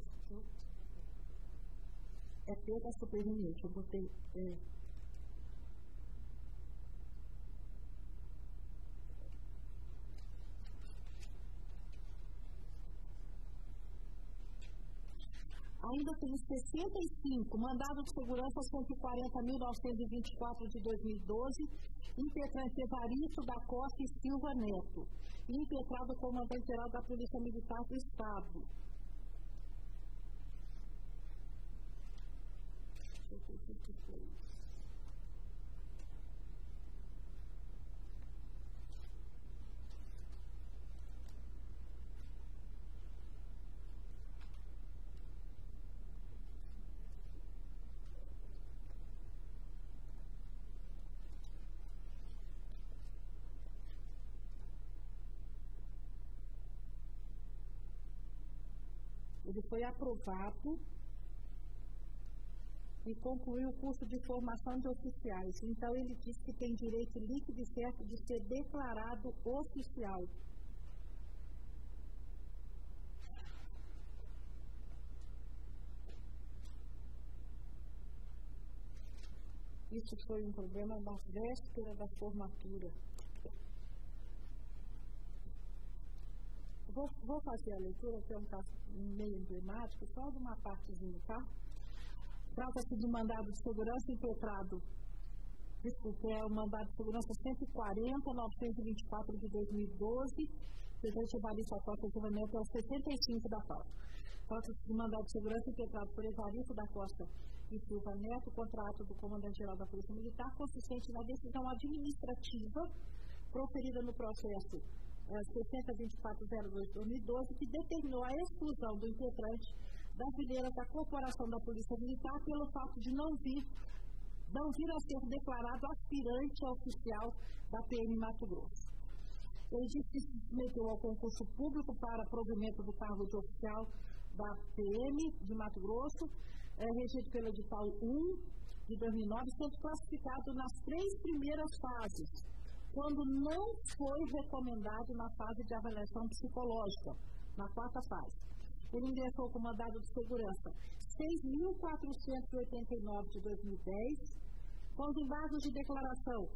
[SPEAKER 1] É perda superveniente. Eu botei. Ainda tem 65, mandado de segurança 140.924 de 2012, impetrante Evaristo da Costa e Silva Neto, impetrado comandante-geral da Polícia Militar do Estado. Ele foi aprovado e concluiu o curso de formação de oficiais. Então, ele diz que tem direito líquido e certo de ser declarado oficial. Isso foi um problema na véspera da formatura. Vou fazer a leitura, que é um caso meio emblemático, só de uma partezinha, tá? Trata-se de um mandado de segurança impetrado. Desculpe, é o mandado de segurança 140.924 de 2012. Presidente Evaristo da Costa Silva Neto é o 65 da pauta. Trata-se de um mandado de segurança impetrado por Evaristo da Costa e Silva Neto, contra ato do comandante-geral da Polícia Militar, consistente na decisão administrativa proferida no processo 602402-2012, que determinou a exclusão do impetrante das fileiras da Corporação da Polícia Militar pelo fato de não vir a ser declarado aspirante a oficial da PM Mato Grosso. Ele disse que se submeteu ao concurso público para provimento do cargo de oficial da PM de Mato Grosso, regido pelo edital 1 de 2009, sendo classificado nas 3 primeiras fases, quando não foi recomendado na fase de avaliação psicológica, na 4ª fase. Ele ingressou com mandado de segurança 6.489 de 2010, com os embargos de declaração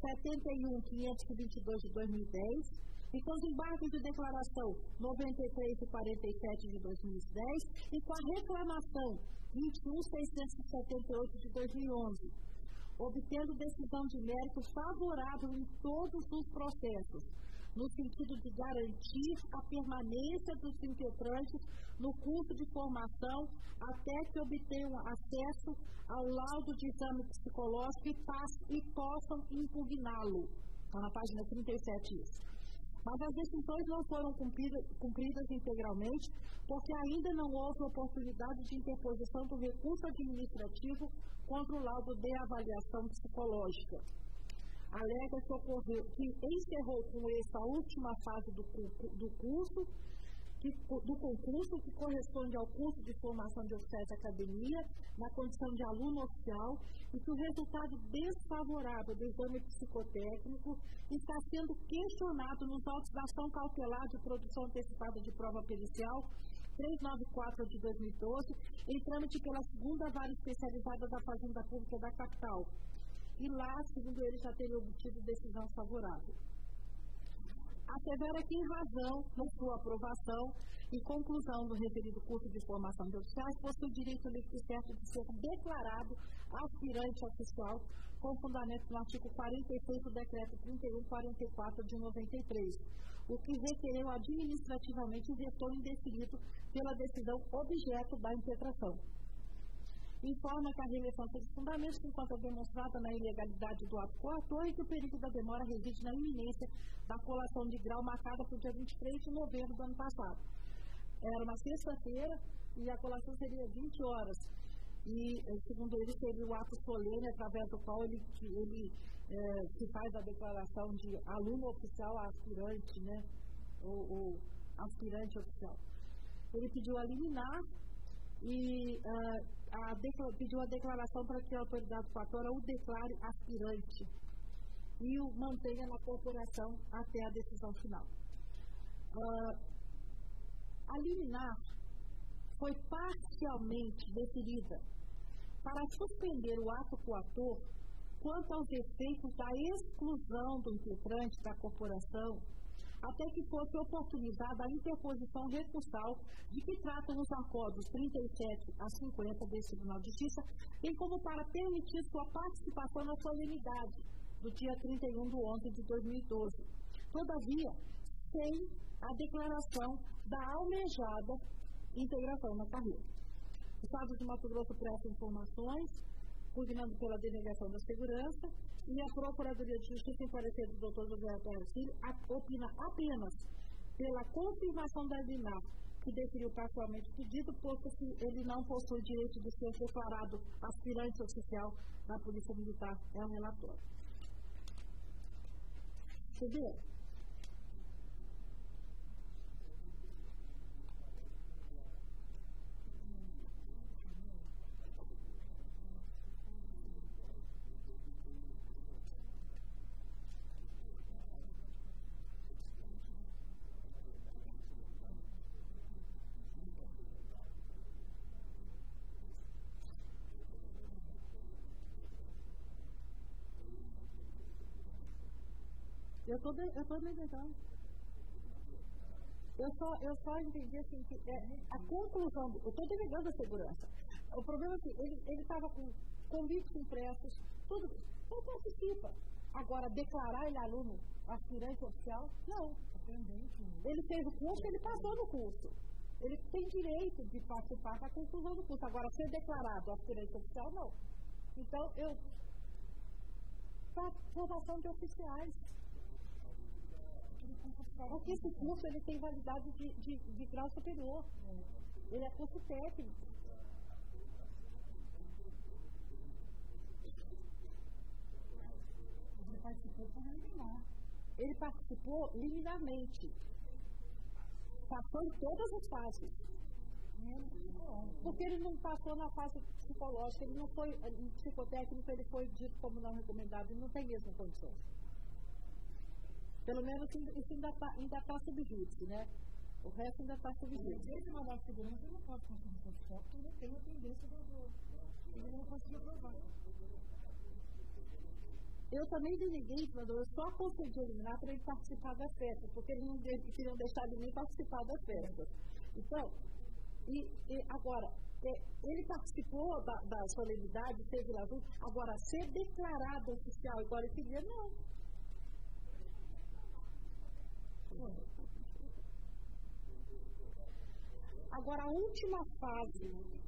[SPEAKER 1] 71.522 de 2010 e com os embargos de declaração 93 e 47 de 2010 e com a reclamação 21.678 de 2011. Obtendo decisão de mérito favorável em todos os processos, no sentido de garantir a permanência dos impetrantes no curso de formação até que obtenham acesso ao laudo de exame psicológico e possam impugná-lo. Está na página 37 isso. Mas as decisões não foram cumpridas integralmente, porque ainda não houve oportunidade de interposição do recurso administrativo contra o laudo de avaliação psicológica. Alega que encerrou com essa última fase do concurso, que corresponde ao curso de formação de oficiais de academia, na condição de aluno oficial, e que o resultado desfavorável do exame psicotécnico está sendo questionado nos autos da ação cautelar de produção antecipada de prova pericial 394 de 2012, em trâmite pela segunda vara especializada da Fazenda Pública da capital. E lá, segundo ele, já teria obtido decisão favorável. Assevera que, em razão da sua aprovação e conclusão do referido curso de formação de oficiais, possui direito livre e certo de ser declarado aspirante oficial com fundamento no artigo 46 do Decreto 3144 de 93, o que requereu administrativamente o vetor indeferido pela decisão objeto da impetração. Informa que a relevância dos fundamentos se encontra demonstrada na ilegalidade do ato coator e que o perigo da demora reside na iminência da colação de grau marcada para o dia 23 de novembro do ano passado. Era uma sexta-feira e a colação seria 20 horas. E, segundo ele, teve o ato solene através do qual ele se faz a declaração de aluno oficial a aspirante, né? Ou aspirante oficial. Ele pediu a liminar e pediu a declaração para que a autoridade coatora o declare aspirante e o mantenha na corporação até a decisão final. A liminar foi parcialmente deferida para suspender o ato coator quanto aos efeitos da exclusão do impetrante da corporação, até que fosse oportunizada a interposição recursal de que tratam os acordos 37 a 50 deste Tribunal de Justiça, bem como para permitir sua participação na solenidade do dia 31 de 11 de 2012. Todavia, sem a declaração da almejada integração na carreira. O Estado de Mato Grosso presta informações, pugnando pela denegação da segurança, e a Procuradoria de Justiça, em parecer do Dr. José Antônio Filho, opina apenas pela confirmação da liminar, que deferiu parcialmente o pedido, posto que ele não possui direito de ser declarado aspirante oficial na Polícia Militar. É o relatório. Entendeu? Eu estou negando. Eu só entendi assim que a conclusão. Eu estou denegando a segurança. O problema é que ele estava com convites impressos, tudo. Não participa. Agora, declarar ele aluno aspirante oficial, não. Ele fez o curso, ele passou no curso. Ele tem direito de participar da conclusão do curso. Agora, ser declarado aspirante oficial, não. Então, formação de oficiais. Porque esse curso ele tem validade de grau superior. Ele é curso técnico. Ele participou por liminar. Ele participou liminarmente. Passou em todas as fases. Porque ele não passou na fase psicológica, ele não foi psicotécnico, ele foi dito como não recomendado, ele não tem mesmo condição. Pelo menos isso ainda está sob júdice, né? O resto ainda está sob júdice. Se ele mandar segurança, ele não pode conseguir certificado, porque ele tem a tendência ele não conseguiu provar. Eu também desliguei, eu só consegui eliminar para ele participar das festas, porque eles não queriam deixar ele nem participar das festas. Então, agora, ele participou da solenidade, teve lá junto, agora, ser declarado oficial igual ele queria, não. Agora, a última fase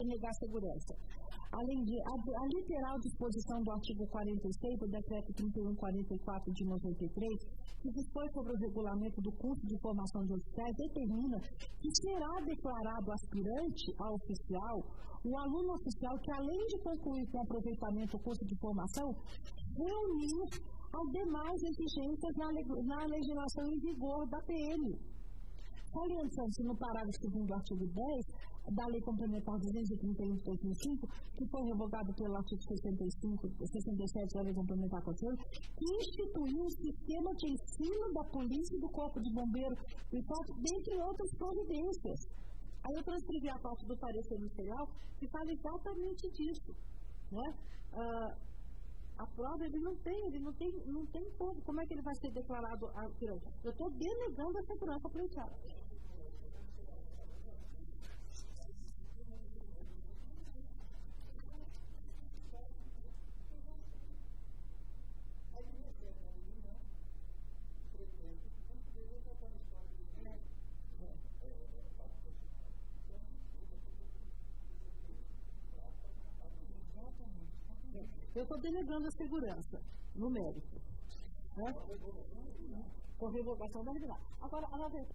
[SPEAKER 1] denegar segurança. Além de, a literal disposição do artigo 46 do decreto 3144 de 93, que dispõe sobre o regulamento do curso de formação de oficiais, determina que será declarado aspirante a oficial o aluno oficial que, além de concluir com aproveitamento o curso de formação, reunir as demais exigências na legislação em vigor da PM. Salientando-se no parágrafo 2º do artigo 10 da Lei Complementar 231 de 2005, que foi revogado pelo artigo 67 da Lei Complementar 48, que instituiu um sistema de ensino da polícia e do Corpo de Bombeiros do Estado, dentre outras providências. Aí eu transcrevi a parte do parecer ministerial que fala exatamente disso, né? A prova ele não tem como é que ele vai ser declarado aspirante. Eu estou denegando a segurança pleiteada. Eu estou denegando a segurança, no mérito. Né? Com revogação da liberdade. Agora, a verdade.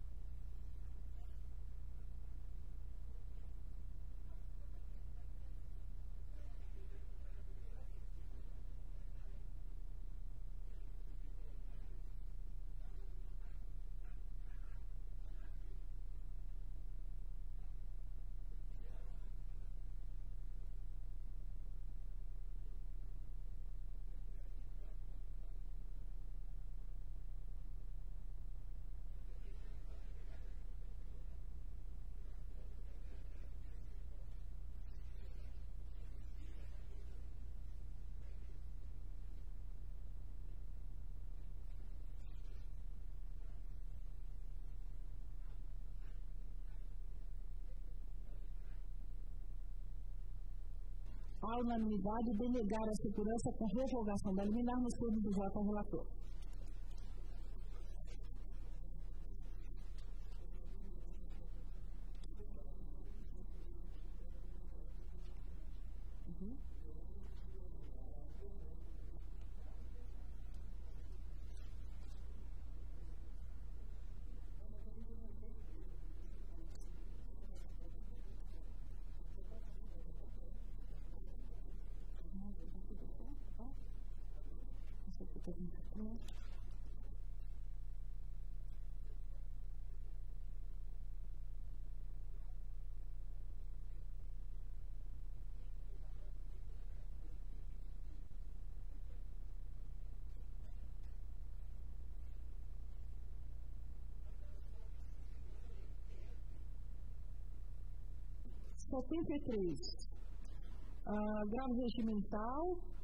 [SPEAKER 1] A unanimidade denegar a segurança com revogação da liminar nos termos do voto ao relator. Grave regimental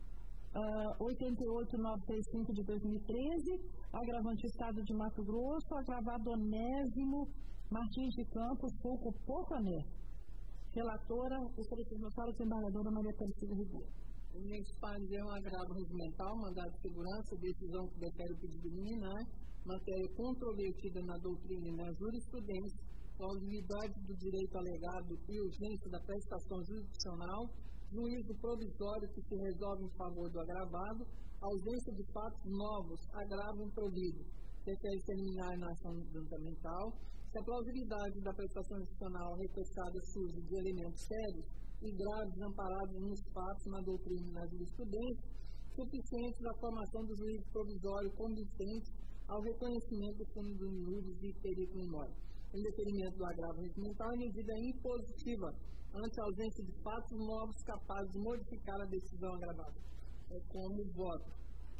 [SPEAKER 1] 88935 de 2013, agravante Estado de Mato Grosso, agravado Onésimo Martins de Campos, Poconé. Relatora, excelentíssima senhora desembargadora Maria Aparecida Ribeiro.
[SPEAKER 3] Nesse parecer é um agravo regimental, mandado de segurança, decisão que defere o pedido liminar, matéria controvertida na doutrina e na jurisprudência, plausibilidade do direito alegado e urgência da prestação jurisdicional, juízo provisório que se resolve em favor do agravado, ausência de fatos novos, agravo improvido, defere-se eliminar na ação fundamental, se a plausibilidade da prestação jurisdicional requestada surge de elementos sérios e graves amparados nos fatos, na doutrina e na jurisprudência, suficientes à formação do juízo provisório convincente ao reconhecimento do fundo dos nudes e perigo menor. Em deferimento do agravo regimental, em medida impositiva, ante a ausência de fatos novos capazes de modificar a decisão agravada. É como voto.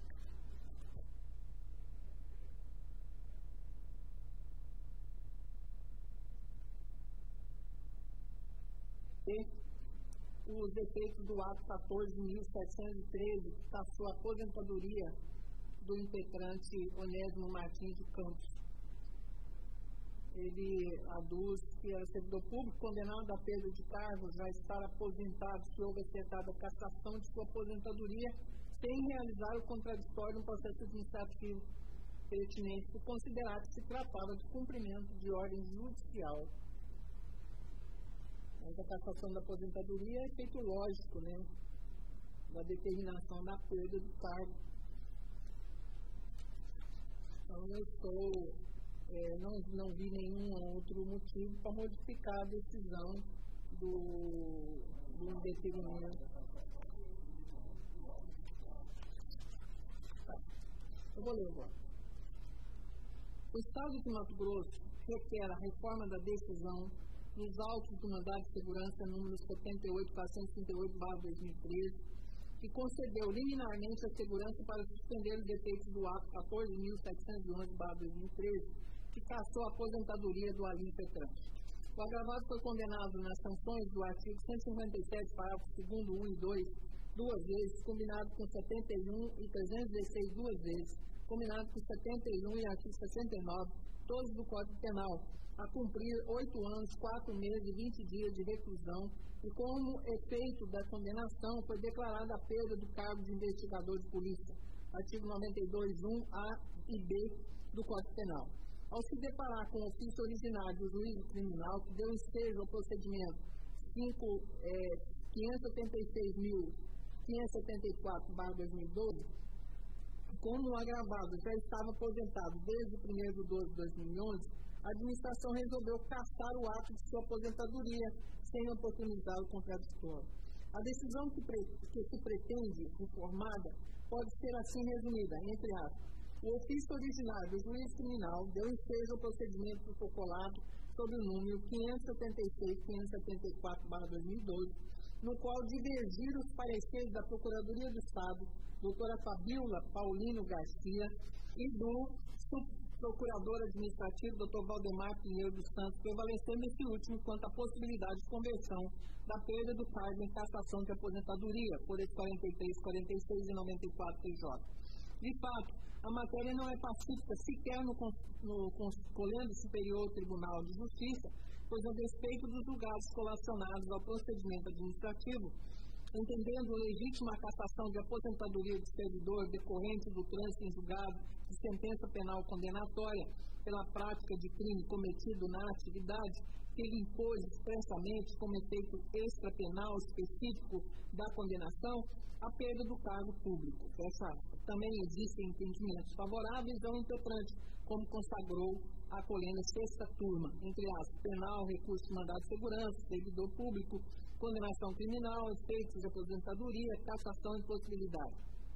[SPEAKER 3] E os efeitos do ato 14.713, que taxou a aposentadoria do impetrante Onésimo Martins de Campos. Ele aduz que era servidor público condenado à perda de cargos, já estar aposentado, se houve acertada a cassação de sua aposentadoria, sem realizar o contraditório no processo administrativo pertinente, por considerar que se tratava de cumprimento de ordem judicial. Mas a cassação da aposentadoria é feito lógico, né? Da determinação da perda do cargo. Então eu não vi nenhum outro motivo para modificar a decisão do indeferimento. Tá. Eu vou ler agora. O Estado de Mato Grosso requer a reforma da decisão nos autos do mandado de segurança número 78.438/2013, que concedeu liminarmente a segurança para suspender os efeitos do ato 14.711/2013, que cassou a aposentadoria do Alim Petran. O agravado foi condenado nas sanções do artigo 157, parágrafo 2º, 1 e 2, duas vezes, combinado com 71 e 316 duas vezes, combinado com 71 e artigo 69, todos do Código Penal, a cumprir 8 anos, 4 meses e 20 dias de reclusão, e como efeito da condenação foi declarada a perda do cargo de investigador de polícia, artigo 92.1a e b do Código Penal. Ao se deparar com o ofício originário do juízo criminal que deu ensejo ao procedimento 576.574/2012, como o agravado já estava aposentado desde o 1º de 12 de 2011, a administração resolveu cassar o ato de sua aposentadoria sem oportunizar o contraditório. A decisão que se pretende informada pode ser assim resumida, entre aspas. O ofício originário do juiz criminal deu ensejo ao procedimento protocolado sob o número 576.574/2012, no qual divergiram os pareceres da Procuradoria do Estado, doutora Fabiola Paulino Garcia, e do procurador administrativo, Dr. Valdemar Pinheiro dos Santos, prevalecendo nesse último quanto à possibilidade de conversão da perda do cargo em cassação de aposentadoria, por 43, 46 e 94 TJ. De fato, a matéria não é pacífica sequer no Colégio Superior Tribunal de Justiça, pois a despeito dos julgados colacionados ao procedimento administrativo, entendendo legítima a cassação de aposentadoria de servidor decorrente do trânsito em julgado de sentença penal condenatória pela prática de crime cometido na atividade que ele impôs expressamente como efeito extrapenal específico da condenação, a perda do cargo público. Também existem entendimentos favoráveis ao impetrante, como consagrou a colenda sexta turma, entre aspas, penal, recurso de mandado de segurança, servidor público, condenação criminal, efeitos de aposentadoria, cassação e possibilidade.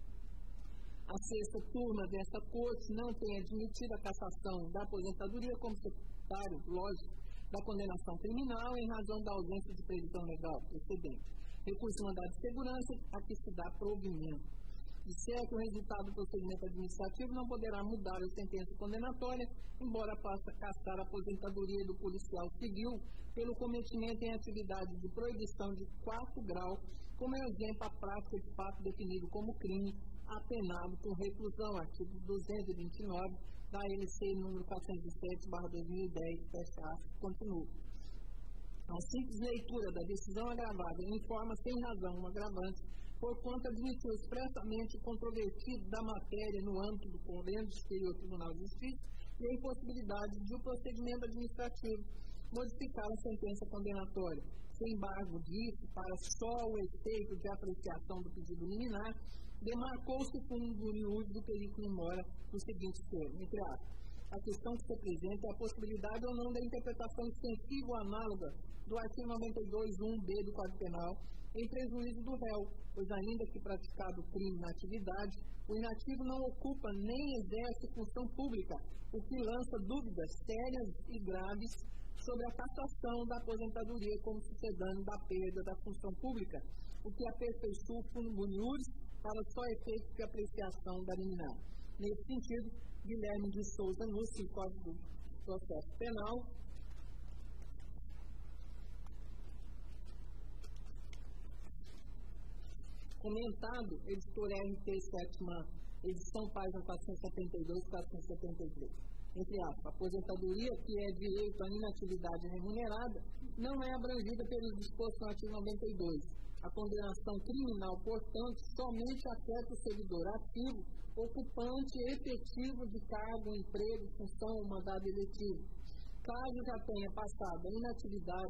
[SPEAKER 3] A sexta turma desta corte não tem admitido a cassação da aposentadoria como secundário, lógico, da condenação criminal em razão da ausência de previsão legal precedente. Recurso de mandado de segurança a que se dá provimento. De certo, o resultado do procedimento administrativo não poderá mudar a sentença condenatória, embora possa cassar a aposentadoria do policial civil pelo cometimento em atividade de proibição de 4º grau, como exemplo a prática de fato definido como crime, apenado com reclusão, artigo 229 da LC número 407/2010, continua. A simples leitura da decisão agravada informa sem razão um agravante, porquanto admitiu expressamente o controvertido da matéria no âmbito do Conselho Superior Tribunal de Justiça e a impossibilidade de o procedimento administrativo modificar a sentença condenatória. Sem embargo disso, para só o efeito de apreciação do pedido liminar, demarcou-se com o uso do periculum mora no seguinte termo, entre aspas. A questão que se apresenta é a possibilidade ou não da interpretação extensiva ou análoga do artigo 92.1b do Código Penal em prejuízo do réu, pois ainda que praticado o crime na atividade, o inativo não ocupa nem exerce função pública, o que lança dúvidas sérias e graves sobre a cassação da aposentadoria como sucedâneo da perda da função pública, o que aperfeiçoa o fundo boniuris para só efeito de apreciação da liminar. Nesse sentido, Guilherme de Souza Núcio, Código do Processo Penal, comentado, editor RT 7ª edição, página 472 e 473. Entre aspas, a aposentadoria, que é direito à inatividade remunerada, não é abrangida pelo disposto no artigo 92. A condenação criminal, portanto, somente afeta o servidor ativo, ocupante efetivo de cargo, emprego, função ou mandado eletivo. Caso já tenha passado a inatividade,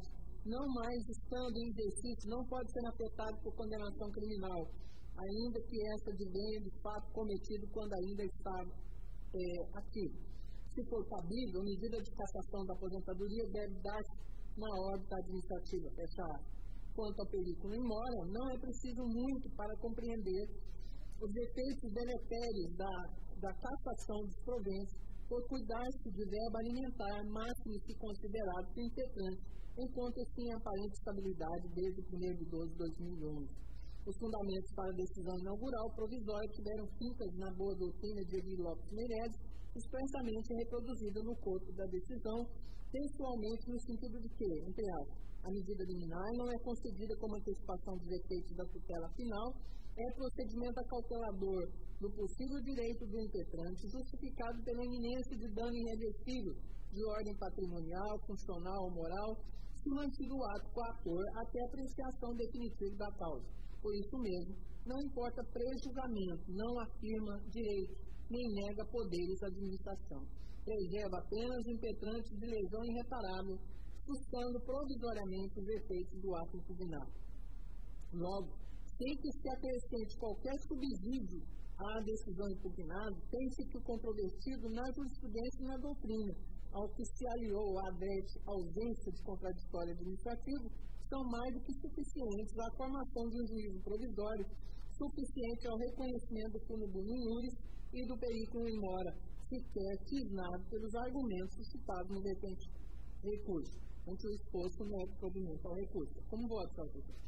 [SPEAKER 3] não mais estando em exercício, não pode ser afetado por condenação criminal, ainda que essa advenha de fato cometido quando ainda está ativo. Se for cabível, a medida de cassação da aposentadoria deve dar-se na órbita administrativa, fechada. Quanto ao película in mora, não é preciso muito para compreender os efeitos deletérios da cassação dos proventos por cuidar-se de verba alimentar, máximo se considerado impetrante, enquanto assim aparente estabilidade desde 1º de 12 de 2011. Os fundamentos para a decisão inaugural provisória tiveram fincas na boa doutrina de Edir Lopes Meireles, expressamente reproduzida no corpo da decisão, textualmente no sentido de que, entre aspas, a medida liminar não é concedida como antecipação dos efeitos da tutela final, é procedimento acautelador do possível direito do impetrante, justificado pela iminência de dano irreversível de ordem patrimonial, funcional ou moral, se mantido o ato coator até a apreciação definitiva da causa. Por isso mesmo, não importa prejulgamento, não afirma direito, nem nega poderes à administração. Preserva apenas o impetrante de lesão irreparável, sustando provisoriamente os efeitos do ato impugnado. Logo, sem que se acrescente qualquer subsídio à decisão impugnada, tem-se que o controvertido na jurisprudência e na doutrina, ao que se aliou a adrete ausência de contraditório administrativo, são mais do que suficientes à formação de um juízo provisório, suficiente ao reconhecimento do funebus iuris e do película in mora, sequer tisnado pelos argumentos suscitados no recente recurso, ante o exposto no provimento ao recurso. Como vota, senhor presidente?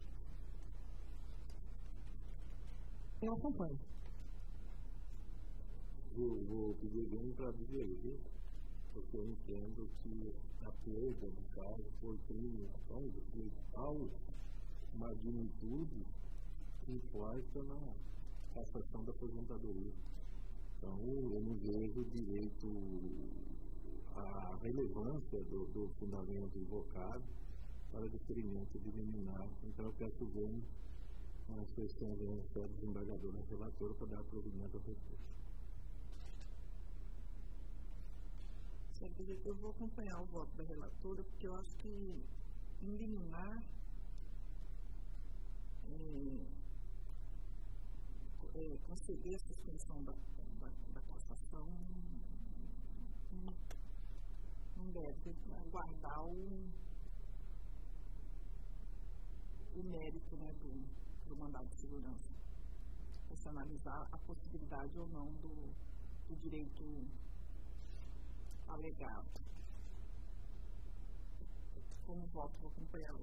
[SPEAKER 1] Eu acompanho.
[SPEAKER 4] Vou pedir bem para dizer, porque eu entendo que a perda, no caso, por crime de tal magnitude importa na cassação da aposentadoria. Então, eu não vejo direito à relevância do fundamento invocado para deferimento de liminar. Então, eu peço bem a sessão da desembargadora relatora para dar provimento ao recurso.
[SPEAKER 3] Eu vou acompanhar o voto da relatora, porque eu acho que em liminar conceder a suspensão da cassação não deve guardar o mérito, né, do mandado de segurança. Se analisar a possibilidade ou não do direito alegado. Como voto, vou acompanhá-lo.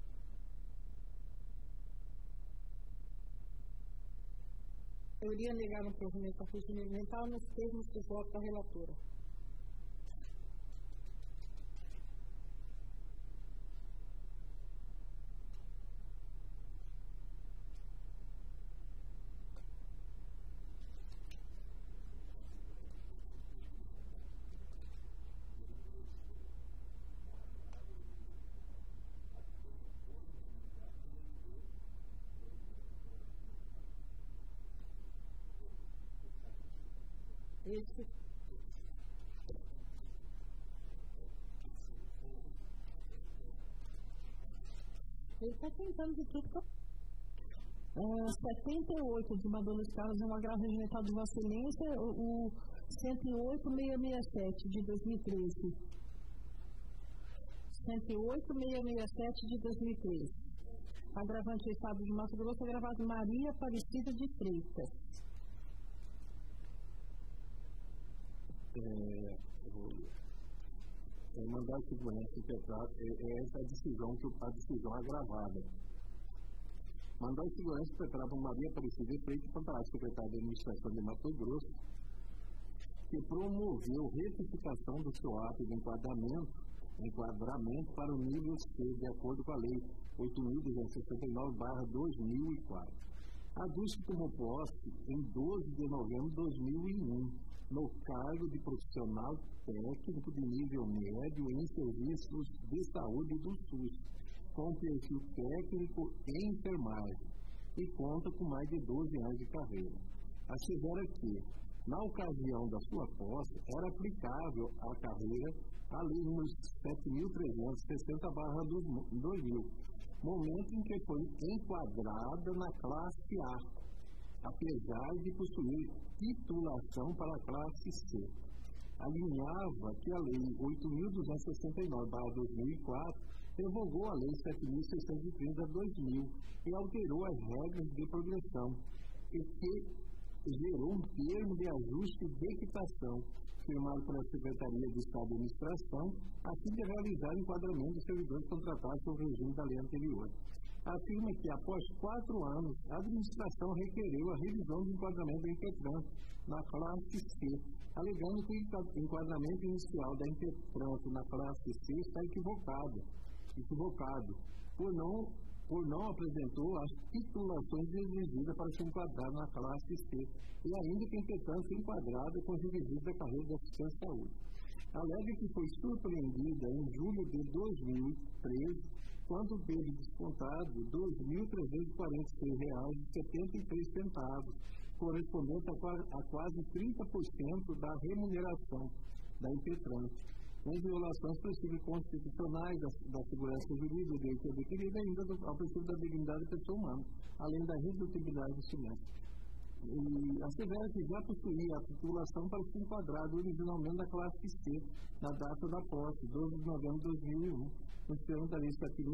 [SPEAKER 1] Eu iria negar no provimento da função alimentar nos termos do voto da relatora. Ele está tentando de tudo. 78 de Madonna Carlos é um agravo regimental de Vossa Excelência, o 108.667 de 2013. 108.667 de 2013. Agravante do Estado de Mato Grosso, agravado Maria Aparecida de Freitas.
[SPEAKER 4] Mandar de segurança impetrado essa a decisão agravada. Mandar de segurança impetrado Maria Aparecida de Freitas, secretária de Administração de Mato Grosso, que promoveu retificação do seu ato de enquadramento para o nível C, de acordo com a Lei 8.269/2004. Aduz que tomou posse em 12 de novembro de 2001, no cargo de profissional técnico de nível médio em serviços de saúde do SUS, com perfil técnico em enfermagem, e conta com mais de 12 anos de carreira. Assevera que, na ocasião da sua posse, era aplicável à carreira a Lei número 7.360/2000, momento em que foi enquadrada na classe A, apesar de possuir titulação para a classe C. Alinhava que a Lei 8.269/2004 revogou a Lei 7.630/2000 e alterou as regras de progressão, e que gerou um termo de ajuste de equitação, firmado pela Secretaria de Estado de Administração, a fim de realizar o enquadramento dos servidores contratados no regime da lei anterior. Afirma que, após 4 anos, a administração requereu a revisão do enquadramento da Impetrans na classe C, alegando que o enquadramento inicial da Impetrans na classe C está equivocado, por não apresentou as titulações exigidas para ser enquadrado na classe C, e ainda que a Impetrans foi enquadrada com os requisitos da carreira de assistência à saúde. Alega que foi surpreendida em julho de 2013, quando teve descontado R$ 2.346,73, correspondente a quase 30% da remuneração da Impetrans, em violação aos princípios constitucionais da segurança jurídica, do direito adquirido e ainda ao princípio da dignidade da pessoa humana, além da redutibilidade do silêncio. E assevera que já possuía a titulação para ser enquadrado originalmente na classe C, na data da posse, 12 de novembro de 2001, no termo da Lei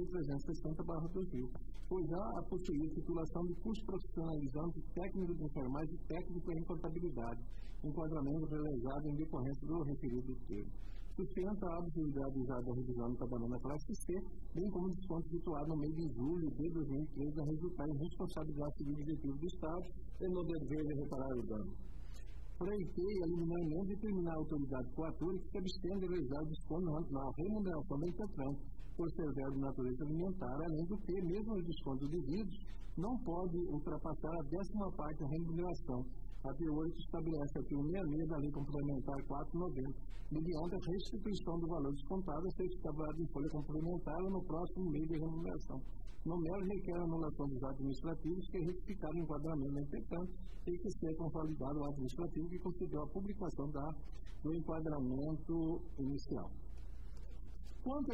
[SPEAKER 4] 7.360/2000, pois já a possuía a titulação de curso profissionalizante técnico de enfermagem e técnico em contabilidade, enquadramento realizado em decorrência do referido termo. Sustenta a possibilidade usada da revisão do enquadramento na classe C, bem como desconto situado no mês de julho de 2013 a resultar em responsabilidade civil objetiva do Estado e no dever de reparar o dano. Pleiteia eliminamento e determinar a autoridade coatora que se abstém de realizar desconto na remuneração da Impetrans por ser verbo de natureza alimentar, além do que, mesmo os descontos devidos, não pode ultrapassar a 10ª parte da remuneração, até hoje que estabelece aqui o 66 da Lei Complementar 490, mediante a restituição do valor descontado a ser estabelecida em folha complementar ou no próximo mês de remuneração. No mero requer a anulação dos atos administrativos que retificaram o enquadramento da Impetrans e que seja consolidado o ato administrativo que concedeu a publicação do enquadramento inicial. Quanto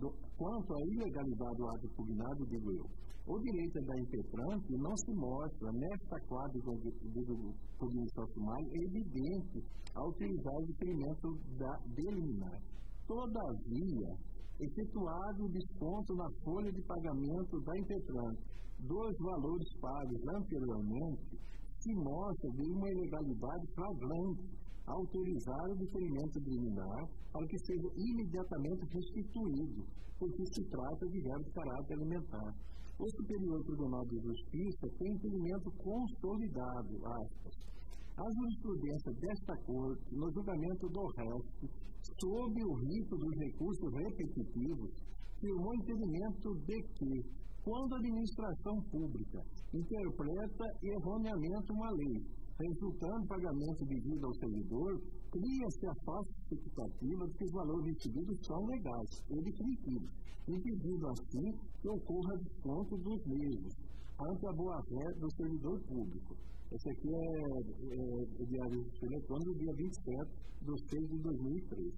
[SPEAKER 4] à ilegalidade do ato impugnado, digo eu, o direito da Impetrans não se mostra, nesta quadra do pugnação sumária, evidente ao utilizar o requerimento de liminar. Todavia, efetuado o desconto na folha de pagamento da Impetrans dos valores pagos anteriormente, se mostra de uma ilegalidade flagrante autorizar o diferimento liminar para que seja imediatamente restituído, porque se trata de verbo de caráter alimentar. O Superior Tribunal de Justiça tem entendimento consolidado, aspas. A jurisprudência desta Corte, no julgamento do resto, sob o rito dos recursos repetitivos, firmou entendimento de que, quando a administração pública interpreta erroneamente uma lei, resultando em pagamento devido ao servidor, cria-se a falsa expectativa de que os valores recebidos são legais e definitivos, impedindo assim que ocorra desconto dos mesmos, ante a boa-fé do servidor público. Esse aqui é o Diário Eletrônico do dia 27 de 6 de 2013.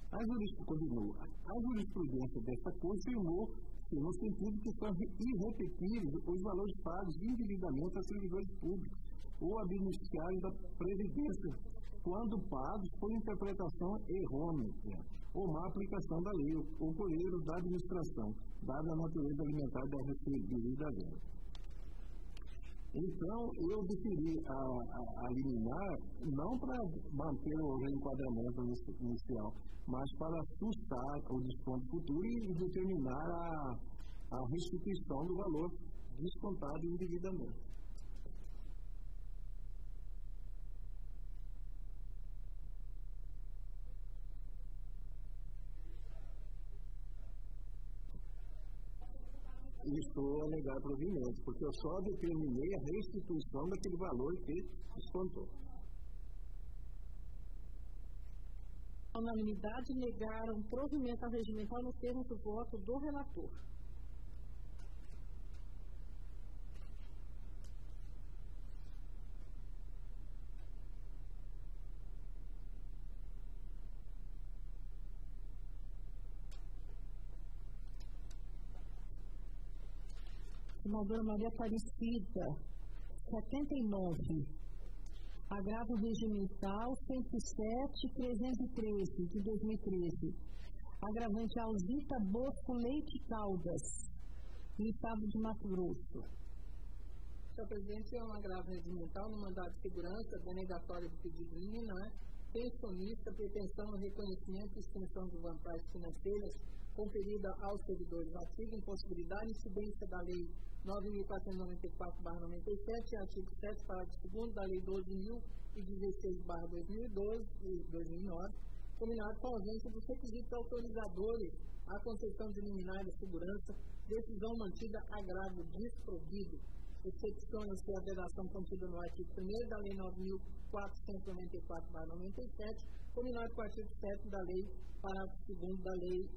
[SPEAKER 4] A jurisprudência desta Corte firmou no sentido que são irrepetíveis os valores pagos indevidamente a servidores públicos ou a beneficiários da Previdência, quando pagos por interpretação errônea ou má aplicação da lei ou por erro da administração, dada a natureza alimentar da recebida venda. Então, eu deferi a liminar não para manter o reenquadramento inicial, mas para assustar o desconto futuro e determinar a restituição do valor descontado indevidamente. Estou a negar provimento, porque eu só determinei a restituição daquele valor que descontou.
[SPEAKER 1] A unanimidade negaram provimento regimental nos termos do voto do relator. Senadora Maria Aparecida, 79. Agravo regimental 107.313, de 2013. Agravante Alzita Bosco Leite Caldas, no estado de Mato Grosso.
[SPEAKER 3] Senhor presidente, é um agravo regimental no mandado de segurança, denegatória do pedido liminar, pensionista, pretensão ao reconhecimento e extensão de vantagens financeiras conferida aos servidores ativos, impossibilidade e incidência da Lei 9.494/97, artigo 7, parágrafo 2º da Lei 12.016/2009, combinado com a ausência dos requisitos autorizadores à concessão de liminar de segurança, decisão mantida agravo desprovido. Excepciona-se a vedação contida no artigo 1º da Lei 9.494/97, combinado com o artigo 7 da Lei, parágrafo 2º da Lei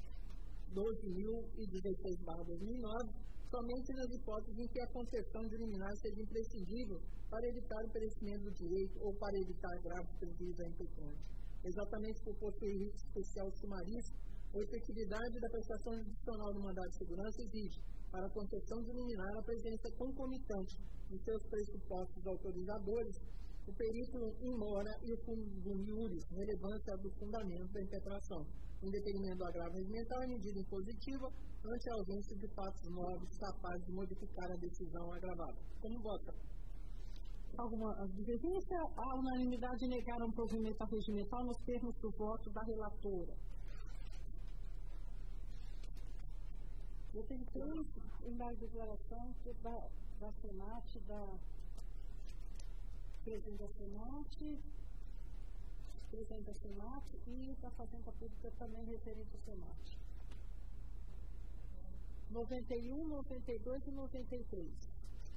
[SPEAKER 3] 12.016/2009, somente nas hipóteses em que a concessão de liminar seja imprescindível para evitar o perecimento do direito ou para evitar graves prejuízos à impetente. Exatamente por possuir risco especial sumaríssimo, a efetividade da prestação adicional do mandado de segurança exige, para a concessão de liminar, a presença concomitante de seus pressupostos autorizadores, o perículo in mora e o fundum iuris, relevância do fundamento da impetração. Em determinando do agravo regimental, é medida impositiva ante a ausência de fatos novos capazes de modificar a decisão agravada. Como vota?
[SPEAKER 1] Alguma divergência? A unanimidade negaram o provimento regimental nos termos do voto da relatora. Eu tenho 3 embaixo de declaração da Senat, da presidente da Senat, presidente da Senat e da Fazenda Pública também referente ao Senat. 91, 92 e 93.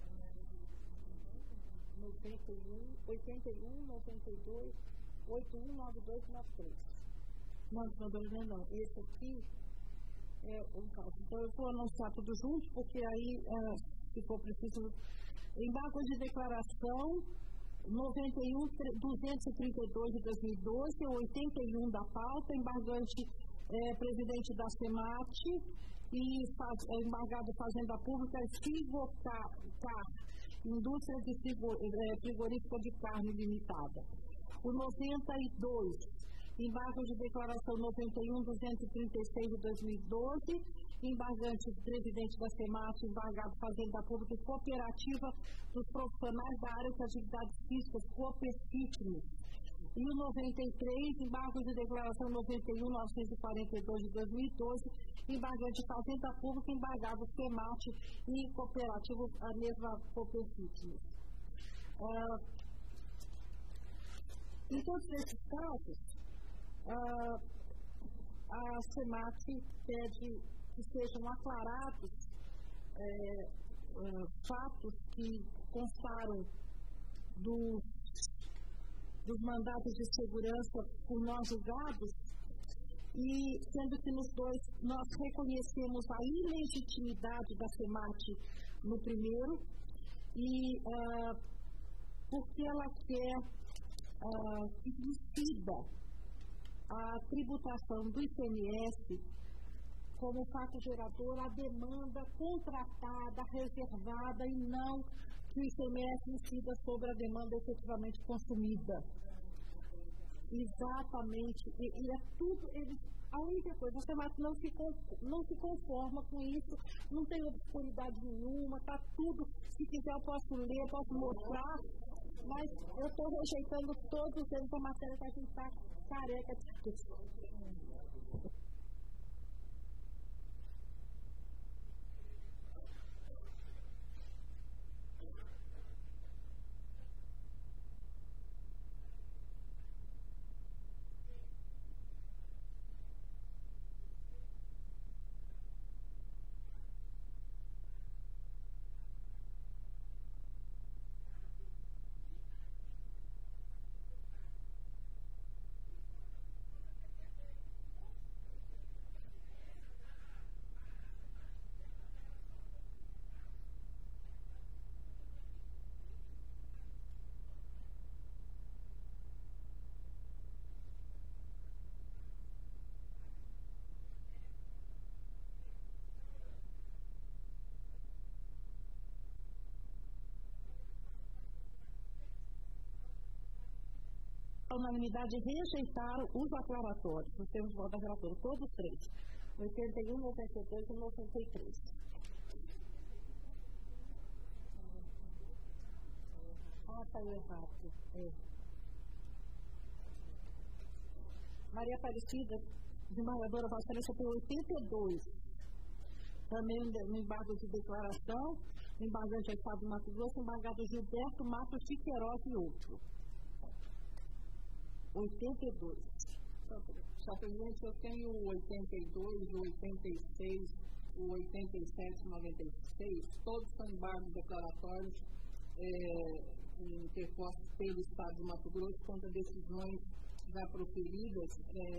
[SPEAKER 1] 91, 81, 92, 81, 92 e 93. Não, não. Esse aqui é um caso. Então, eu vou anunciar tudo junto, porque aí, se for preciso, embargo de declaração 91, 232 de 2012, 81 da pauta, embargante presidente da SEMAT e embargado Fazenda Pública, Fivocar, Indústria de Frigorífica de Carne Limitada. O 92, embargo de declaração 91, 236 de 2012, embargante presidente da SEMAT, embargado Fazenda Pública e Cooperativa dos Profissionais da Área de Atividades Físicas, Cooperfitness. E o 93, embargo de declaração 91, 942 de 2012, embargante Fazenda Pública, embargado SEMAT e Cooperativo, a mesma Cooperfitness. Em todos esses casos, a SEMAT pede que sejam aclarados fatos que constaram dos mandatos de segurança por nós julgados, e sendo que nos dois nós reconhecemos a ilegitimidade da SEMAT no primeiro, e porque ela quer que incida a tributação do ICMS como fato gerador a demanda contratada, reservada, e não que o ICMS incida sobre a demanda efetivamente consumida. Exatamente. E é tudo. A única coisa, a SEMAT não se conforma com isso, não tem obscuridade nenhuma, está tudo. Se quiser, eu posso ler, posso mostrar, mas eu estou rejeitando todos eles, a matéria que a gente está careca de discutir. unanimidade rejeitaram os aclaratórios, os termos de voto da relatora, todos três. 81, 92 e 93. Saiu errado. Maria Aparecida, desembargadora Vossa Excelência, tem 82. Também no embargo de declaração, embargante ao Estado do Mato Grosso, embargado Gilberto Matos de Queiroz e outro. 82.
[SPEAKER 3] Senhor Presidente, eu tenho o 82, o 86, o 87 e o 96, todos são embargos declaratórios interpostos pelo Estado de Mato Grosso contra decisões já proferidas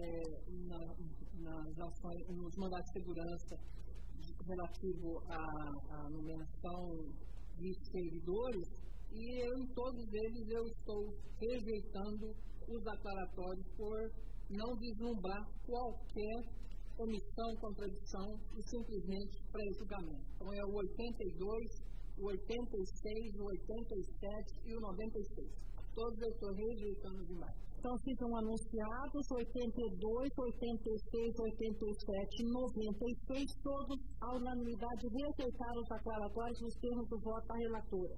[SPEAKER 3] nas ações, nos mandatos de segurança relativo à nomeação de servidores, e em todos eles eu estou rejeitando os declaratórios por não vislumbrar qualquer omissão, contradição e simplesmente pré-julgamento. Então é o 82, o 86, o 87 e o 96. Todos eu estou rejeitando demais.
[SPEAKER 1] Então ficam anunciados 82, 86, 87 e 96, todos à unanimidade rejeitaram os aclaratórios nos termos do voto da relatora.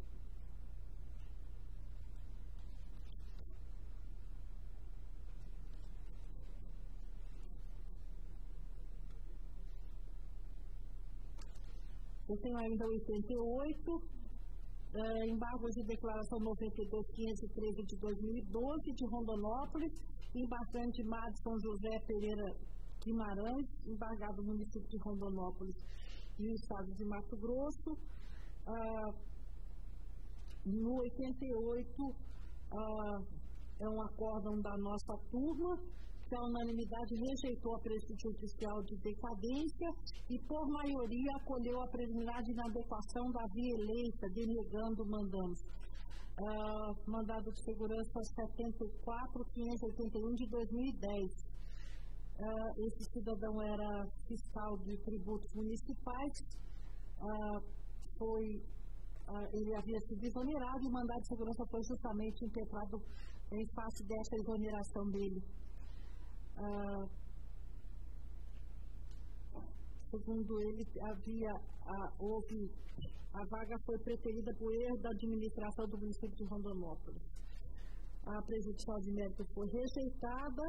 [SPEAKER 1] Eu tenho ainda 88, embargos de declaração 92.513 de 2012, de Rondonópolis, embargante Madison José Pereira Guimarães, embargado no município de Rondonópolis e o estado de Mato Grosso. No 88, é um acórdão da nossa turma, que a unanimidade rejeitou a presunção judicial de decadência e, por maioria, acolheu a preliminar de inadequação da via eleita, denegando mandamos. Mandado de segurança 74.581 de 2010. Esse cidadão era fiscal de tributos municipais, ele havia sido exonerado e o mandado de segurança foi justamente impetrado em face dessa exoneração dele. Segundo ele, a vaga foi preferida por erro da administração do município de Rondonópolis. A prejudicial de mérito foi rejeitada,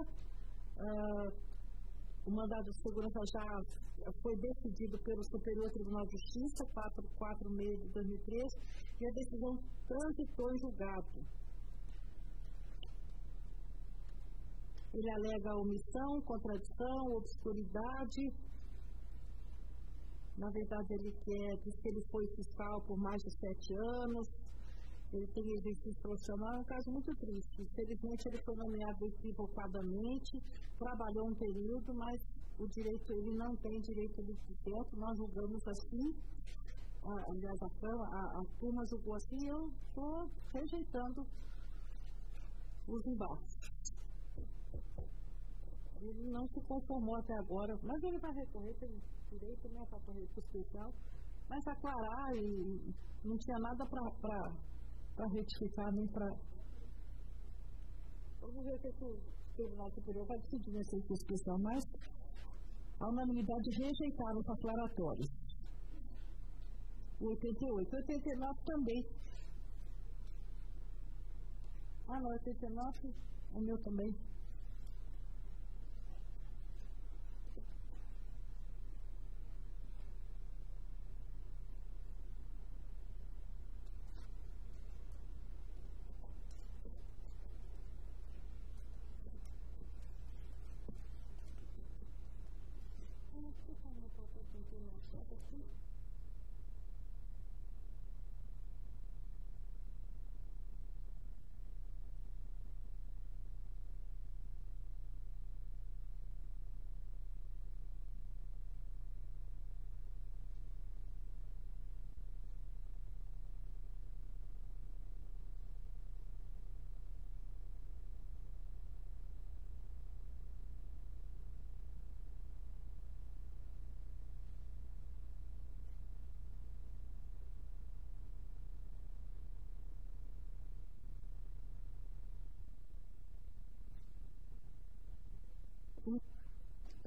[SPEAKER 1] o mandado de segurança já foi decidido pelo Superior Tribunal de Justiça, 446 de 2013, e a decisão transitou em julgado. Ele alega omissão, contradição, obscuridade. Na verdade, ele diz que ele foi fiscal por mais de 7 anos. Ele tem exercício profissional. É um caso muito triste. Infelizmente, ele foi nomeado equivocadamente, trabalhou um período, mas ele não tem direito de certo. Nós julgamos assim. Aliás, a turma julgou assim, e eu estou rejeitando os embargos. Ele não se conformou até agora, mas ele vai recorrer, tem direito, né, para correr especial, mas aclarar, e não tinha nada para retificar, nem para... Vamos ver o que o Tribunal Superior vai decidir nesse especial, mas a unanimidade rejeitaram os aclaratórios. O 88, 89 também. Não, 89, o meu também.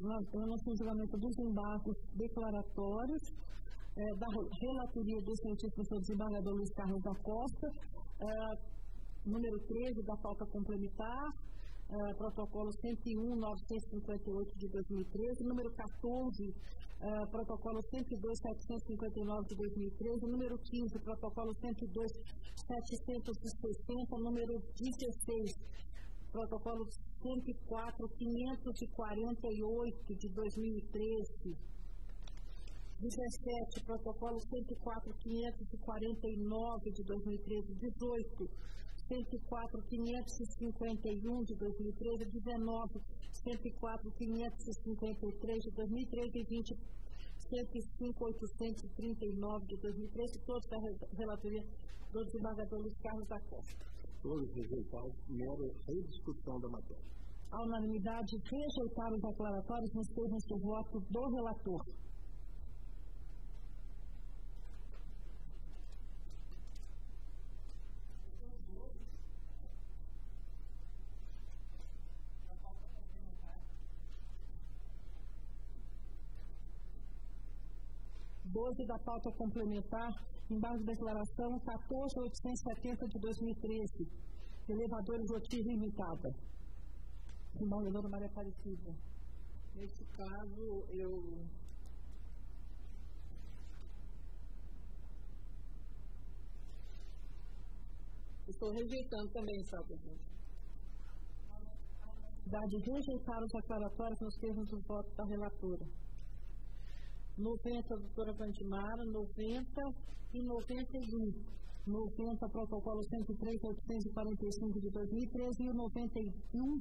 [SPEAKER 1] nós temos o julgamento dos embargos declaratórios, da relatoria do cientista professor desembargador Luiz Carlos da Costa, número 13 da pauta complementar, protocolo 101.958 de 2013, número 14, protocolo 102.759 de 2013, número 15, protocolo 102.760, número 16, protocolo 104.548 de 2013, 17, protocolo 104.549 de 2013, 18, 104.551 de 2013, 19, 104.553 de 2013 e 20, 105.839 de 2013, todos da relatoria do desembargador Luiz Carlos da Costa.
[SPEAKER 4] Todos rejeitados, mera rediscussão da matéria.
[SPEAKER 1] A unanimidade rejeitaram os declaratórios nos termos do voto do relator. Da pauta complementar, embaixo da declaração 14.870 de 2013, elevadores Otis Limitada. Desembargadora Maria Aparecida.
[SPEAKER 3] Nesse caso, eu estou rejeitando também, sabe, gente?
[SPEAKER 1] De rejeitar os declaratórios nos termos do voto da relatora. 90, doutora Vandimara, 90 e 91. 90, protocolo 103.845 de 2013 e o 91,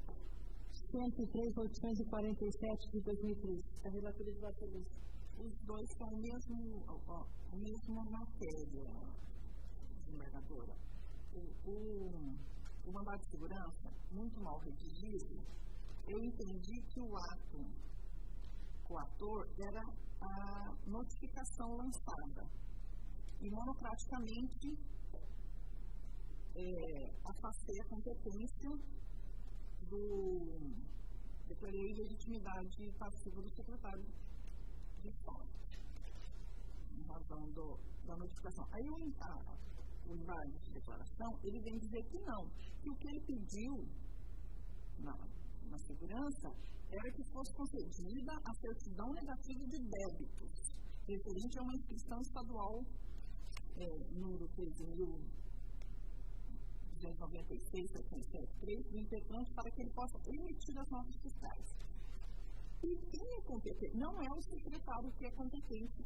[SPEAKER 1] 103.847 de 2013. A relatora de Bacelis.
[SPEAKER 3] Os dois são a mesma matéria, desembargadora. O mandado de segurança, muito mal redigido, eu entendi que o ato coator era a notificação lançada e monocraticamente afastei a competência declarei legitimidade passiva do secretário de Estado em razão da notificação. Aí o embargo de declaração, ele vem dizer que não, que o que ele pediu na segurança era que fosse concedida a certidão negativa de débitos referente a uma inscrição estadual número 13.296.773 do integrante para que ele possa emitir as notas fiscais. E quem é competente? Não é o secretário que é competente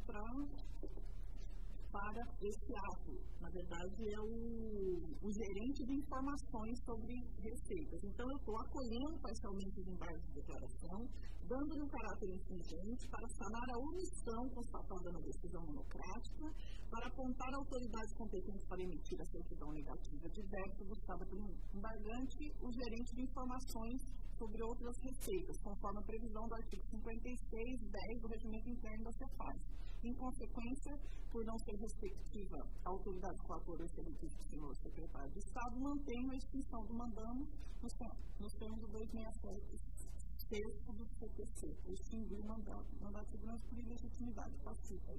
[SPEAKER 3] para esse ato. Na verdade, é o gerente de informações sobre receitas. Então, eu estou acolhendo parcialmente os embargos de declaração, dando-lhe um caráter infringente para sanar a omissão constatada na decisão monocrática, para apontar a autoridade competente para emitir a certidão negativa de débito buscada pelo embargante, o gerente de informações sobre outras receitas, conforme a previsão do artigo 56.10 do Regimento Interno da Cefaz. Em consequência, por não ser respectiva a autoridade coatora excelentíssimo do senhor secretário de Estado, mantenho a extinção do mandamo nos termos do 267, texto do CPC, extinguir o mandato de segurança por ilegitimidade passiva.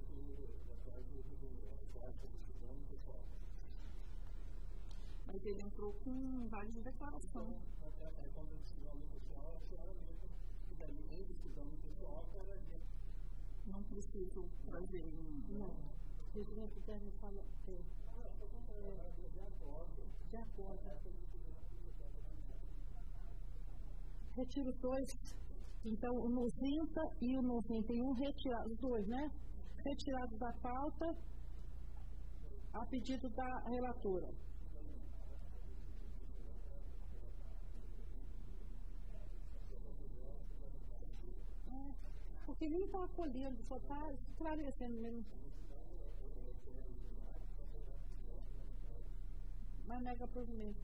[SPEAKER 3] Mas ele entrou com várias de declaração. Não preciso trazer
[SPEAKER 1] Não. Se você quiser me falar. De acordo. Retiro 2. Então, o 90 e o 91 retirados, os dois, né? Retirados da pauta a pedido da relatora. Porque nem está acolhendo, só está esclarecendo mesmo. Mas nega provimento.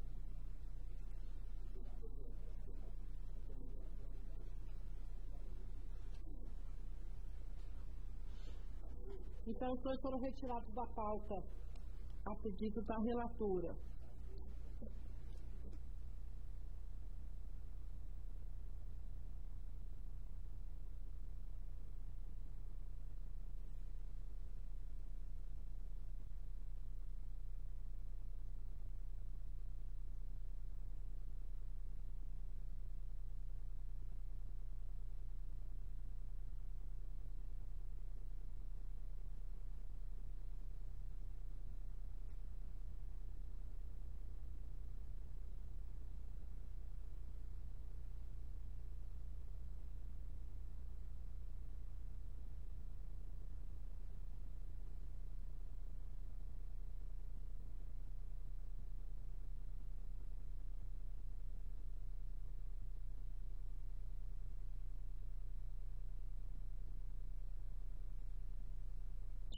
[SPEAKER 1] Então, os dois foram retirados da pauta a pedido da relatora.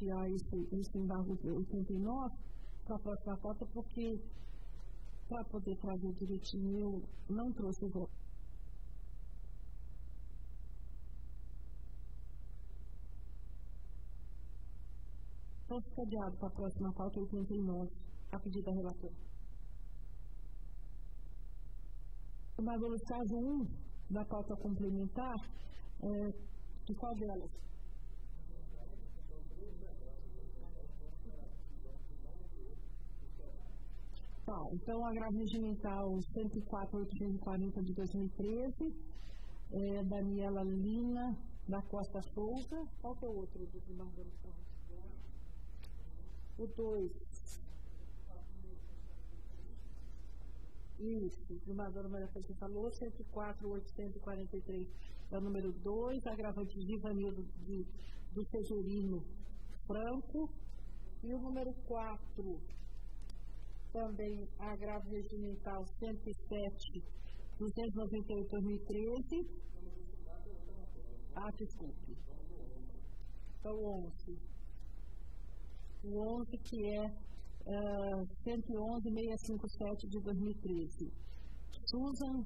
[SPEAKER 1] adiar esse embargo de 89 para a próxima pauta, porque para poder trazer direitinho eu não trouxe o voto. Então fica adiado para a próxima pauta 89, a pedido da relatora. Mas no caso 1 da pauta complementar, de qual delas? Tá, então o agravo regimental 104.840 de 2013, Daniela Lina da Costa Souza. Qual que é o outro do Gilmar Gonçalves? O 2. Isso, Gilmar Maria Félix falou, 104.843 é o número 2, agravante de Ivanildo do Tejerino Franco. E o número 4, também agravo regimental 107.298/2013. Desculpe. Então, 11. O 11 que é 111.657 de 2013. Susan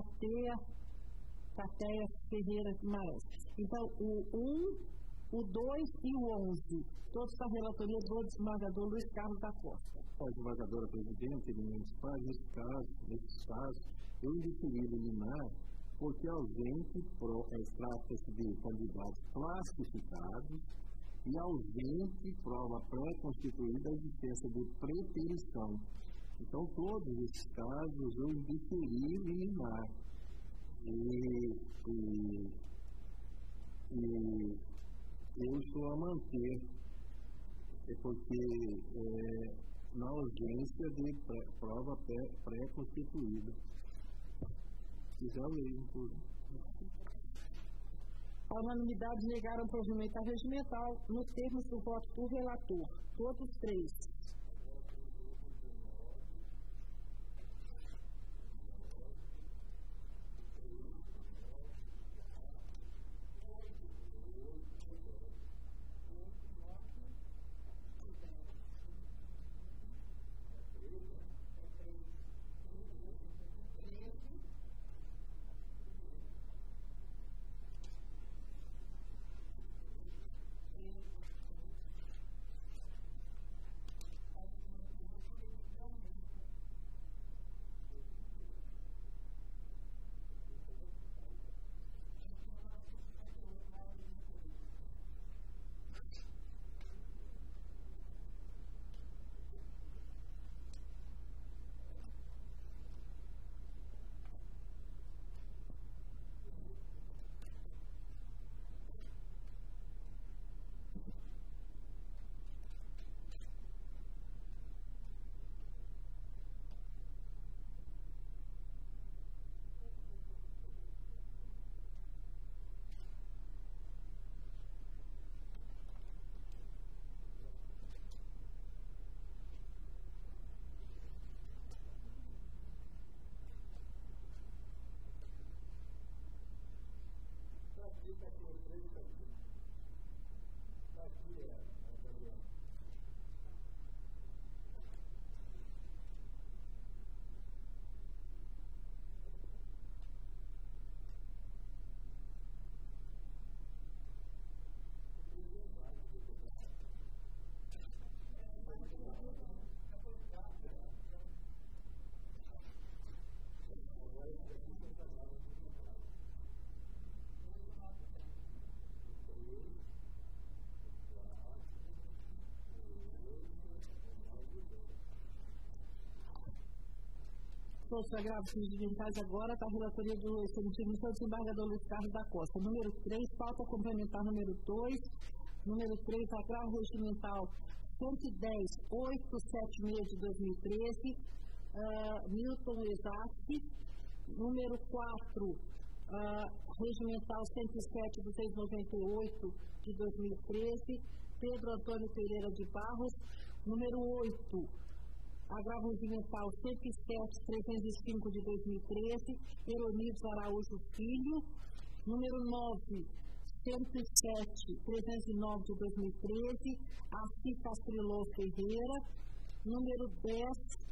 [SPEAKER 1] Tateia Ferreira Guimarães. Então, o 1, o 2 e o 11. Todos da relatoria do desembargador Luiz Carlos da Costa.
[SPEAKER 4] A desembargadora presidente, nesses casos, eu indeferi eliminar porque ausente trata-se de candidatos classificados e ausente prova pré-constituída a existência de preterição. Então, todos esses casos eu indeferi eliminar. E eu estou a manter, porque na ausência de prova pré-constituída. Já leio tudo.
[SPEAKER 1] A unanimidade negaram provimento regimental nos termos do voto do relator. Todos 3. Todos os agravos regimentais agora da relatoria do excelentíssimo desembargador Luiz Carlos da Costa. Número 3, pauta complementar número 2. Número 3, agravo regimental 110.876 de 2013. Milton Exac. Número 4, regimental 107.298 de 2013. Pedro Antônio Pereira de Barros. Número 8, agravo regimental 107.305 de 2013, Eronides Araújo Filho. Número 9, 107.309 de 2013, Assis Castrilô Ferreira. Número 10,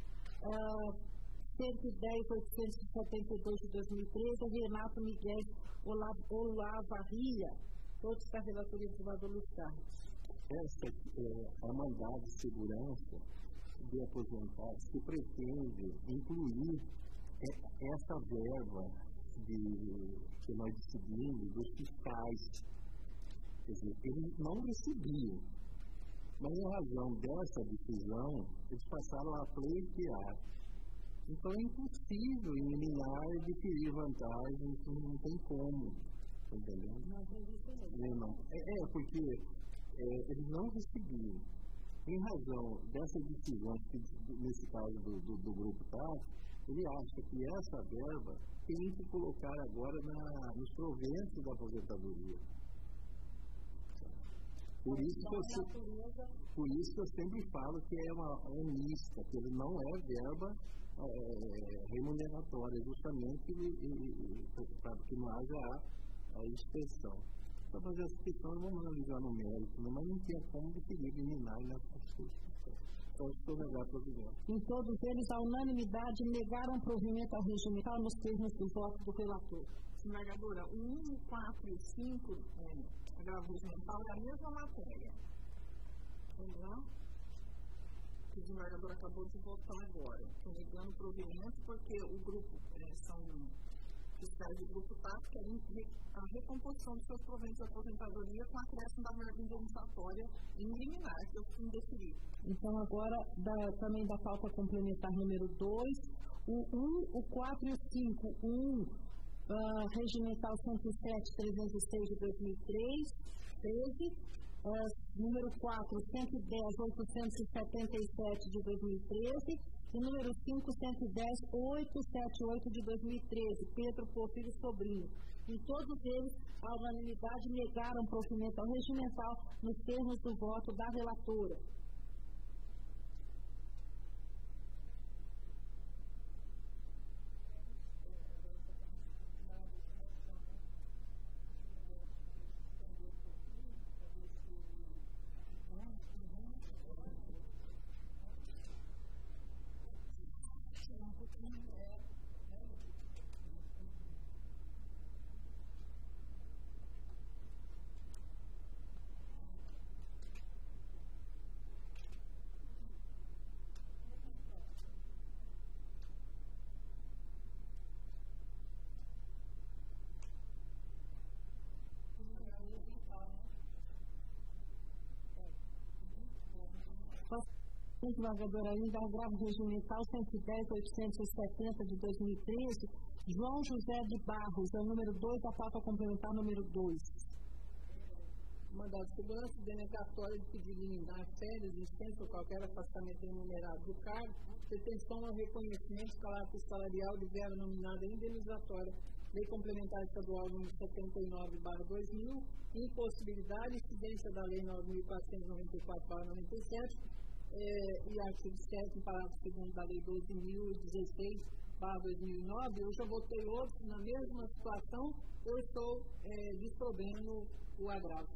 [SPEAKER 1] 110.872 de 2013, Renato Miguel Olavarria, todos da relatoria do senador Luiz Carlos.
[SPEAKER 4] Essa é a mandado de segurança de aposentados que pretende incluir essa verba que nós decidimos dos fiscais. Quer dizer, eles não recebiam. Mas, em razão dessa decisão, eles passaram a pleitear. Então, é impossível eliminar e adquirir vantagens, não tem como. Entendeu? Não. Porque eles não recebiam. Em razão dessa decisão, nesse caso do Grupo TAF, ele acha que essa verba tem que colocar agora nos proventos da aposentadoria. Por isso que eu sempre falo que é mista, que ele não é verba remuneratória, justamente para que não haja a inspeção. Para fazer essa questão, vamos analisar no mérito, mas não tinha como definir eliminar nessas coisas. Então, estou negado para o governo.
[SPEAKER 1] Em todos eles, a unanimidade negaram provimento ao regimental nos termos do voto do relator.
[SPEAKER 3] Desembargadora, o 1, 4 e 5, agravo regimental, é a mesma matéria. Vamos lá? O desembargador acabou de votar agora. Estou negando provimento porque o grupo, são fiscais do grupo TAF, querem a recomposição dos seus proventos de aposentadoria com acréscimo da verba indenizatória em liminar, que eu indeferi.
[SPEAKER 1] Então, agora, também da pauta complementar número 2, o 1, o 4 e o 5, o 1, regimental 107.306 de 2013, número 4, 110.877 de 2013, e número 5, 110.878 de 2013, Pedro Porfírio Sobrinho. Em todos eles, a unanimidade negaram provimento ao regimental nos termos do voto da relatora. Desembargador, ainda agravo regimental 110.870 de 2013, João José de Barros, é o número 2 da pauta complementar número 2.
[SPEAKER 3] Mandado de segurança denegatória de pedir de liminar férias, licença ou qualquer afastamento enumerado do cargo, pretensão ao reconhecimento de caráter salarial de verba nominada indenizatória, Lei Complementar Estadual número 79/2000, impossibilidade e incidência da Lei 9.494/97, e artigo 7º, parágrafo 2º da Lei 12.016/2009, eu já votei outros na mesma situação, eu estou desprovendo o agravo.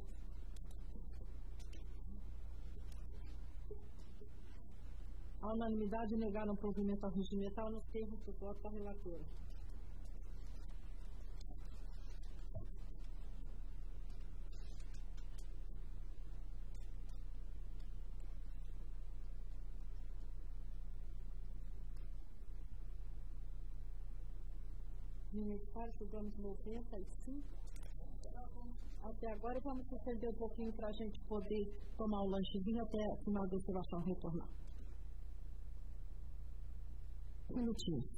[SPEAKER 1] A unanimidade negaram provimento ao regimental nos termos do voto da relatora. Chegamos 95. Até agora vamos suspender um pouquinho para a gente poder tomar o lanchezinho até o final da observação retornar. Um minutinho.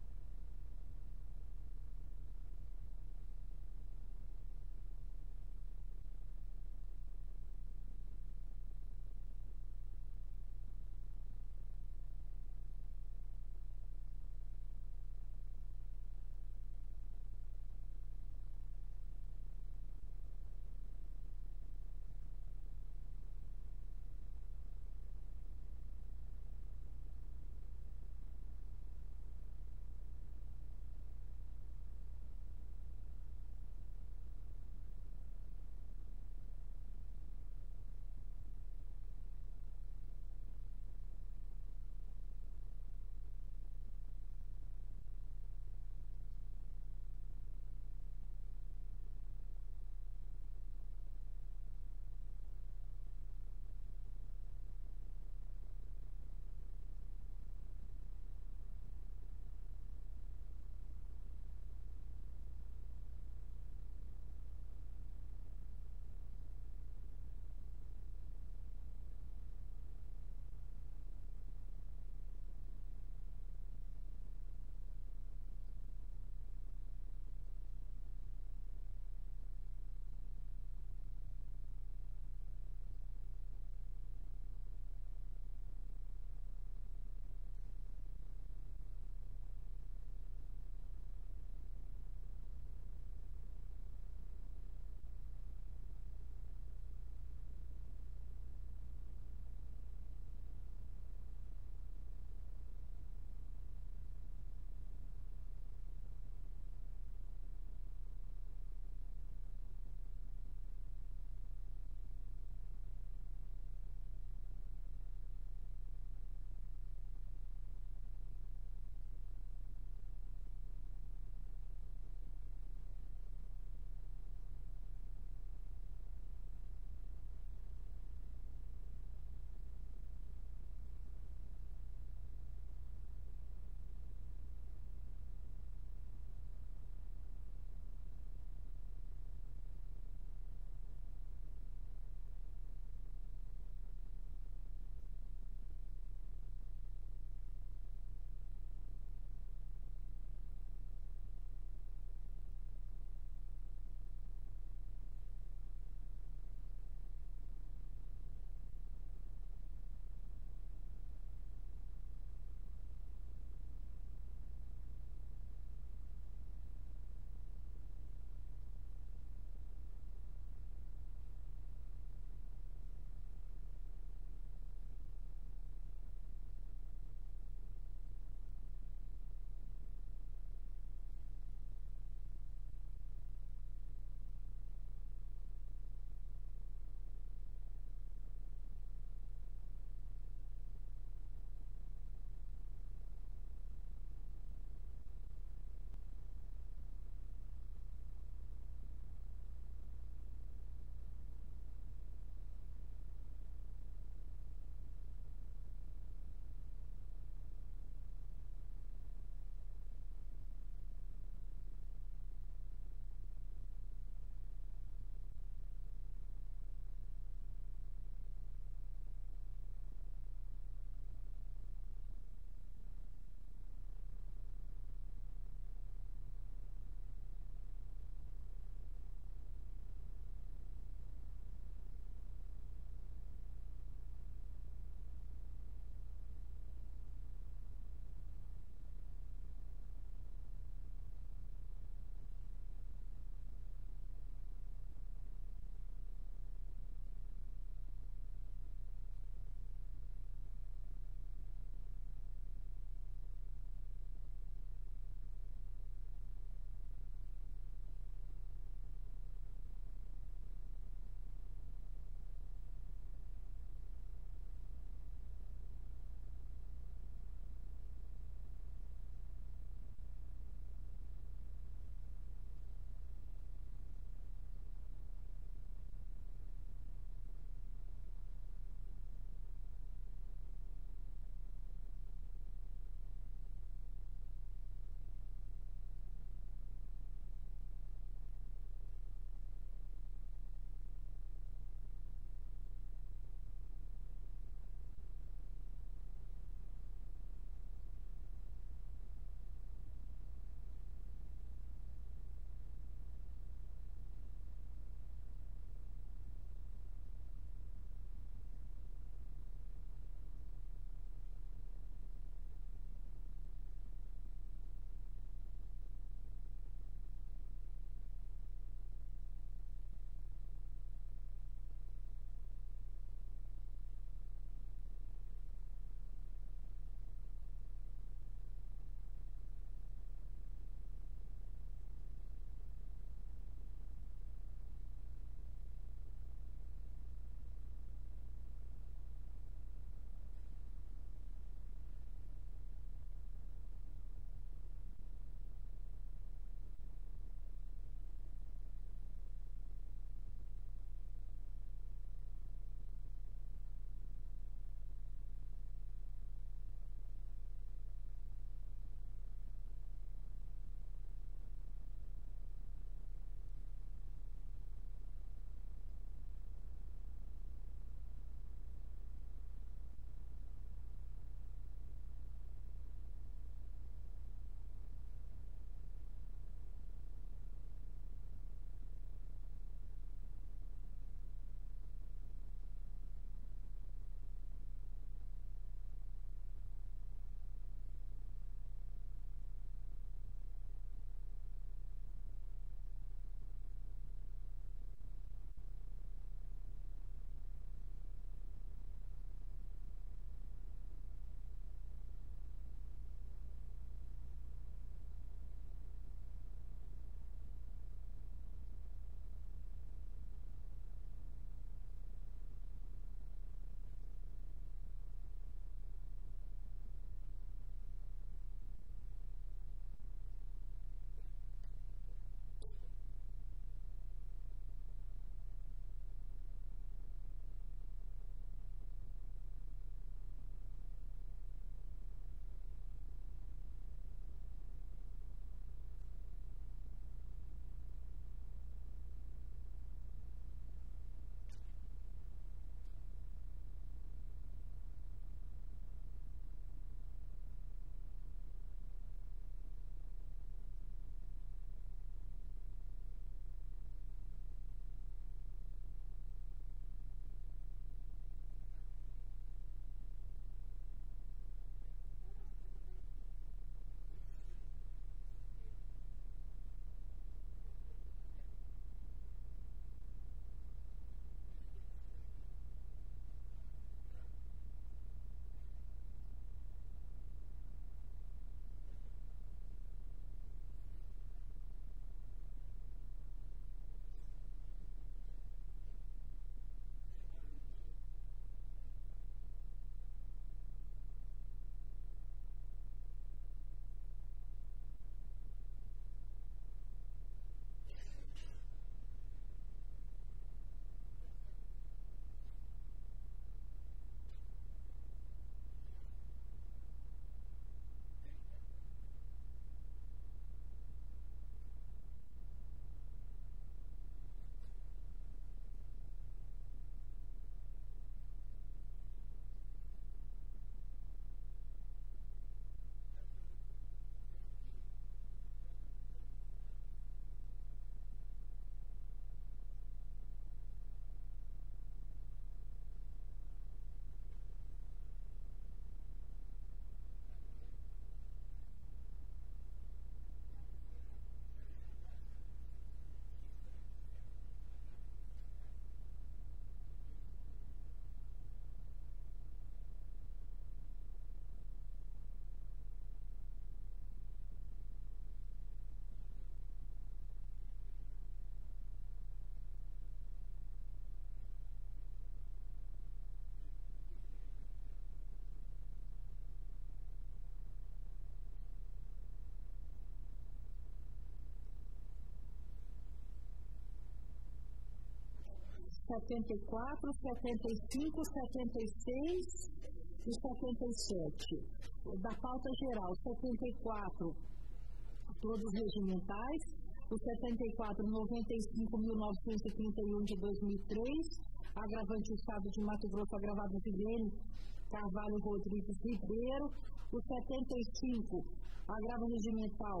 [SPEAKER 1] 74, 75, 76 e 77. Da pauta geral, 74, todos regimentais. O 74, 95.931 de 2003. Agravante Estado de Mato Grosso, agravado Vilene Carvalho Rodrigues Ribeiro. O 75, agravo regimental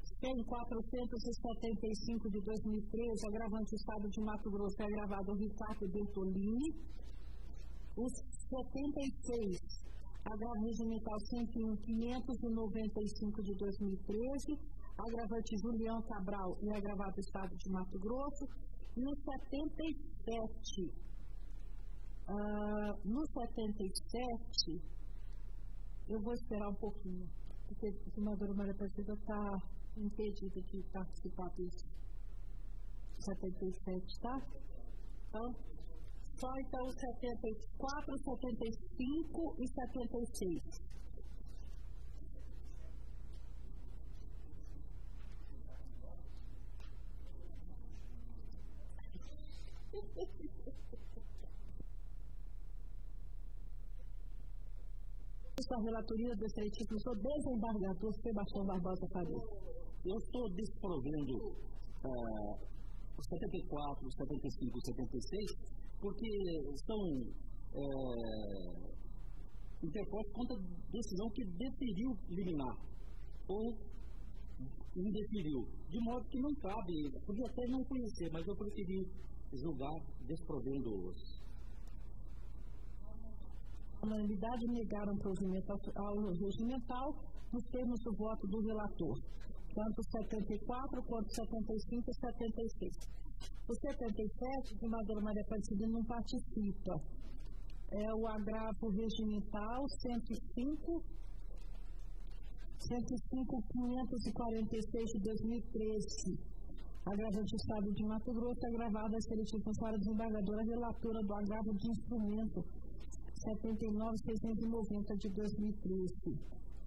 [SPEAKER 1] 100.475 de 2013, agravante Estado de Mato Grosso, agravado Ricardo Bertolini. O 76, agravo regimental 101.595 de 2013, agravante Julião Cabral e agravado Estado de Mato Grosso. E o 77, no 77, eu vou esperar um pouquinho, porque a senadora Maria Aparecida está impedida de participar desse 77, tá? Então, só então 74, 75 e 76. A relatoria do excelentíssimo senhor desembargador Sebastião Barbosa Faria.
[SPEAKER 5] Eu estou desprovendo 74, 75 e 76 porque são interpostos contra a decisão que deferiu liminar ou indeferiu, de modo que não cabe, podia até não conhecer, mas eu preferi julgar desprovendo-os.
[SPEAKER 1] A unanimidade negaram o provimento ao regimental nos termos do voto do relator, tanto 74 quanto 75 e 76. O 77, de senadora Maria Aparecida, não participa. É o agravo regimental 105.546 de 2013. Agravante Estado de Mato Grosso, agravada a excelentíssima senhora desembargadora, relatora do agravo de instrumento 79.690 de 2013.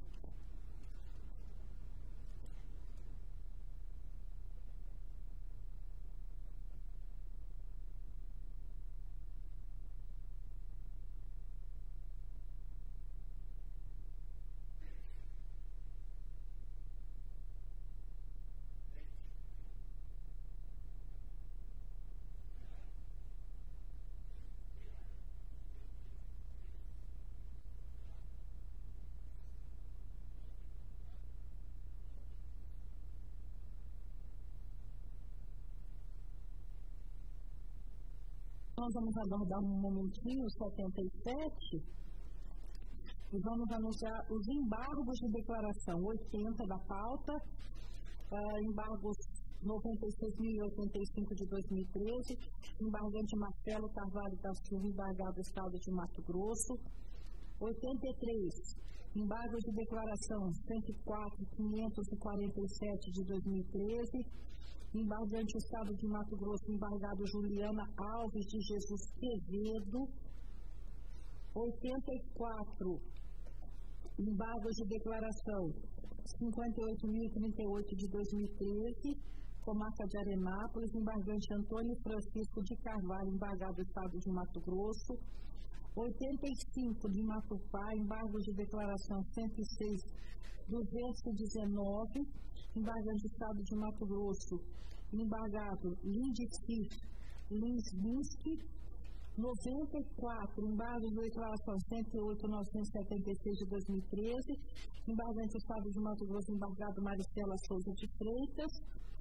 [SPEAKER 1] Nós vamos aguardar um momentinho, 77, e vamos anunciar os embargos de declaração, 80 da pauta, embargos 96.085 de 2013, embargante Marcelo Carvalho da Silva, embargado Estado de Mato Grosso. 83, embargos de declaração 104.547 de 2013, embargante Estado de Mato Grosso, embargado Juliana Alves de Jesus Quevedo. 84, embargos de declaração 58.038 de 2013, comarca de Arenápolis, embargante Antônio Francisco de Carvalho, embargado Estado de Mato Grosso. 85, de Matupá, embargos de declaração 106.219, embargante Estado de Mato Grosso, embargado Lindsky Linsky. 94, embargo de declaração 108.976 de 2013, embargante Estado de Mato Grosso, embargado Maristela Souza de Freitas.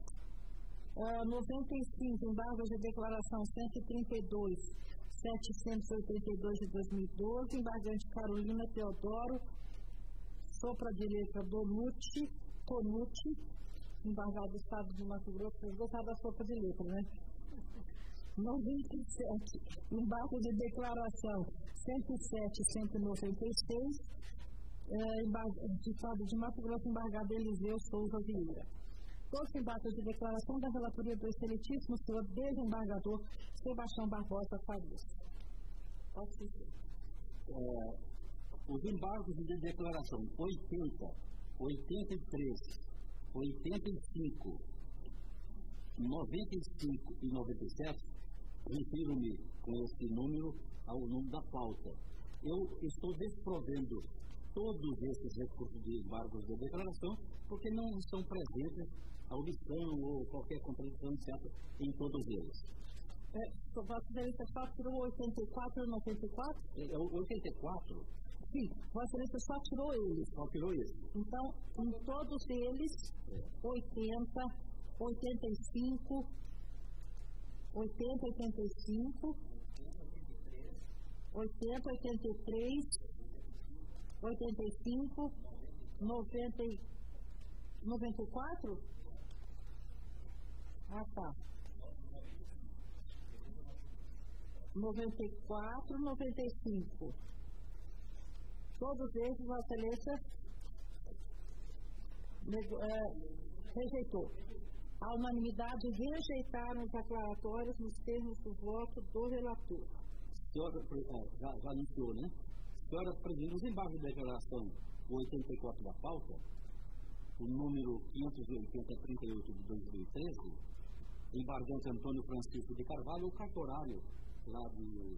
[SPEAKER 1] 95, embargo de declaração 132.782 de 2012, embargante Carolina Teodoro, sopra de letra Tonucci, embargado Estado de Mato Grosso. Vocês gostaram da sopa de letra, né? 97, embargo de declaração 107.196, de Estado de Mato Grosso, embargado Eliseu Souza Vieira. Todos embargos de declaração da relatoria do excelentíssimo senhor desembargador Sebastião Barbosa Farias. Pode ser.
[SPEAKER 5] Os embargos de declaração 80, 83, 85, 95 e 97 refiro-me com esse número ao número da pauta. Eu estou desprovendo todos esses recursos de embargos de declaração porque não estão presentes a omissão ou qualquer contradição, etc., em todos eles.
[SPEAKER 1] Vossa Excelência só tirou 84 e 94?
[SPEAKER 5] 84?
[SPEAKER 1] Sim, Vossa Excelência só tirou eles.
[SPEAKER 5] Só tirou eles.
[SPEAKER 1] Então, em todos eles, 80, 85, 80, 85, 80, 83, 85, 90, 94? Ah, tá. 94, 95. Todos esses, Vossa Excelência rejeitou. A unanimidade rejeitaram os declaratórios nos termos do voto do relator.
[SPEAKER 5] Senhora, já anunciou, né? Senhora Presidente, os embargos de declaração 84 da pauta, o número 580-38 de 2013, embargante Antônio Francisco de Carvalho, o cartorário lá de...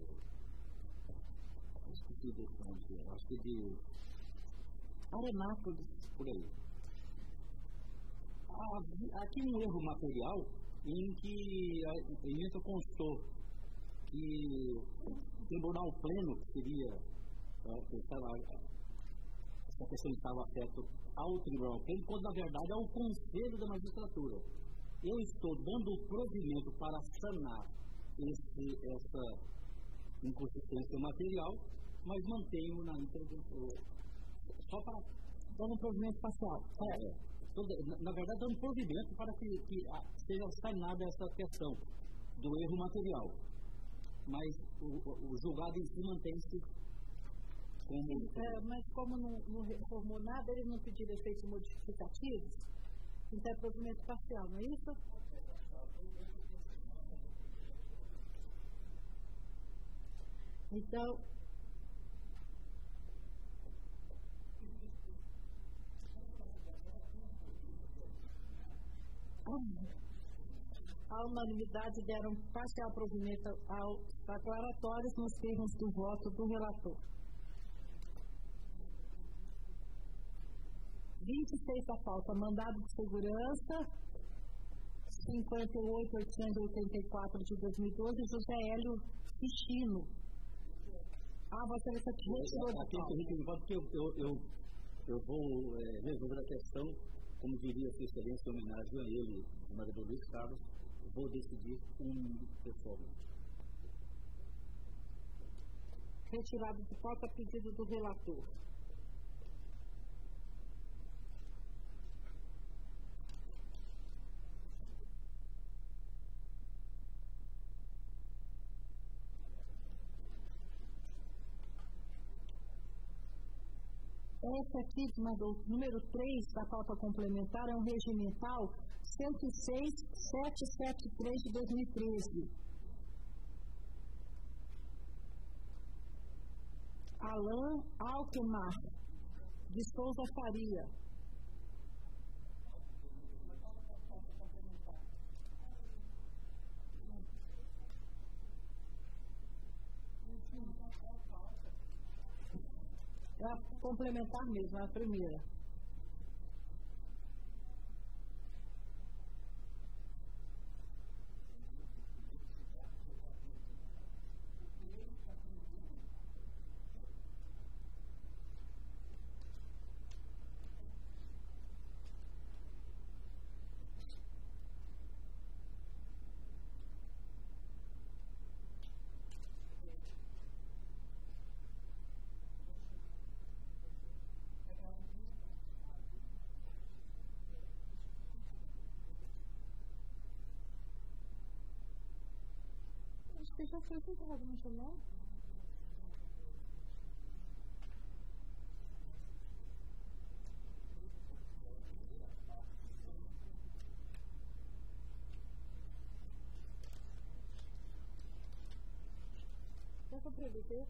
[SPEAKER 5] acho que de
[SPEAKER 1] Arenápolis.
[SPEAKER 5] Por aí. Aqui um erro material em que a emenda constou que o Tribunal Pleno, que seria essa pessoa estava afeto ao Tribunal Pleno, quando na verdade é o Conselho da Magistratura. Eu estou dando provimento para sanar essa inconsistência material, mas mantenho na só para
[SPEAKER 1] dar um provimento parcial.
[SPEAKER 5] Na verdade, dando provimento para que seja sanada essa questão do erro material. Mas o julgado em si mantém-se como...
[SPEAKER 1] mas como não reformou nada, ele não pediu efeitos modificativos, então é provimento parcial, não é isso? Então, a unanimidade deram parcial provimento aos declaratórios nos termos do voto do relator. 26 da pauta, mandado de segurança 58.884 de 2012, José Hélio Fichino. Vossa Excelência retirou da pauta.
[SPEAKER 5] Porque eu vou resolver a questão, como diria Sua Excelência, em homenagem a ele, o vereador Luiz Carlos, vou decidir pessoalmente.
[SPEAKER 1] Retirado de pauta a pedido do relator. Esse aqui, número 3 da pauta complementar, é um regimental 106.773 de 2013. Alain Alkemar, de Souza Faria. É a complementar mesmo, é a primeira. Você já fez isso no jornal? Já comprei você?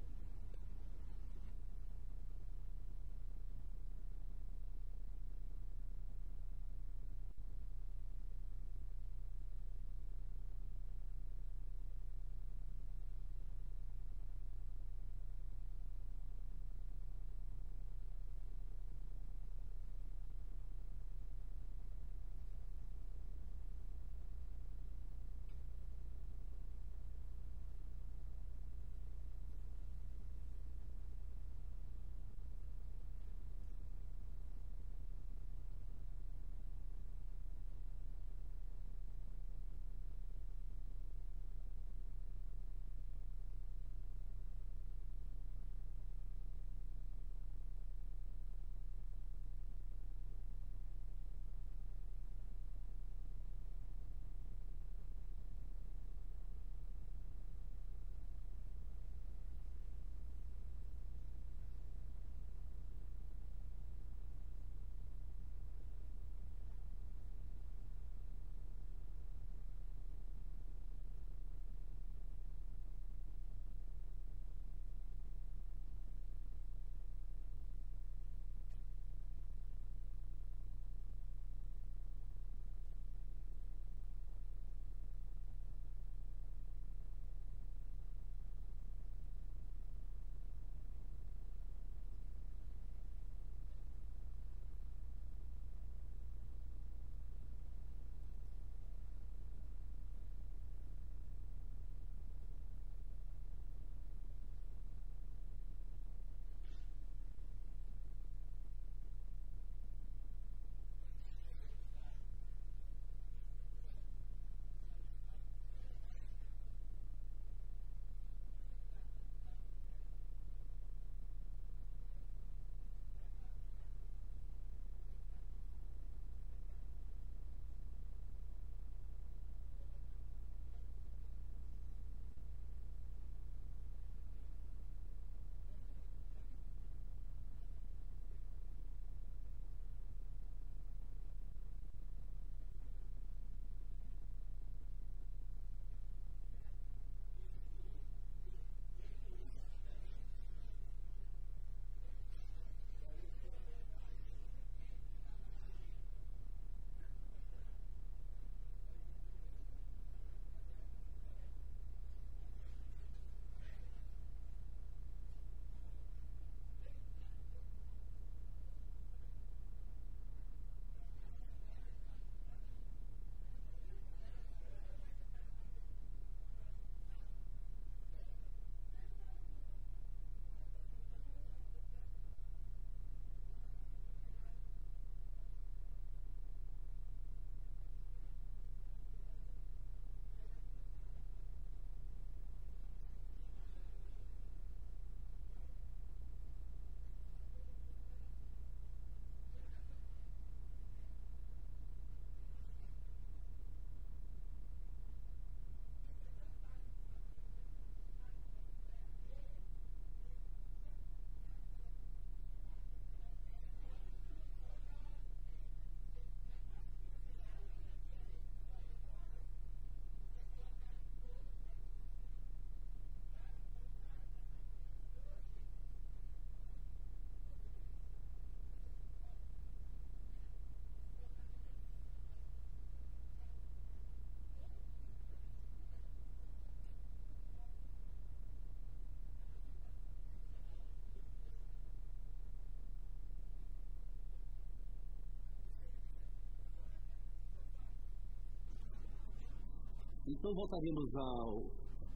[SPEAKER 5] Então, voltaremos ao...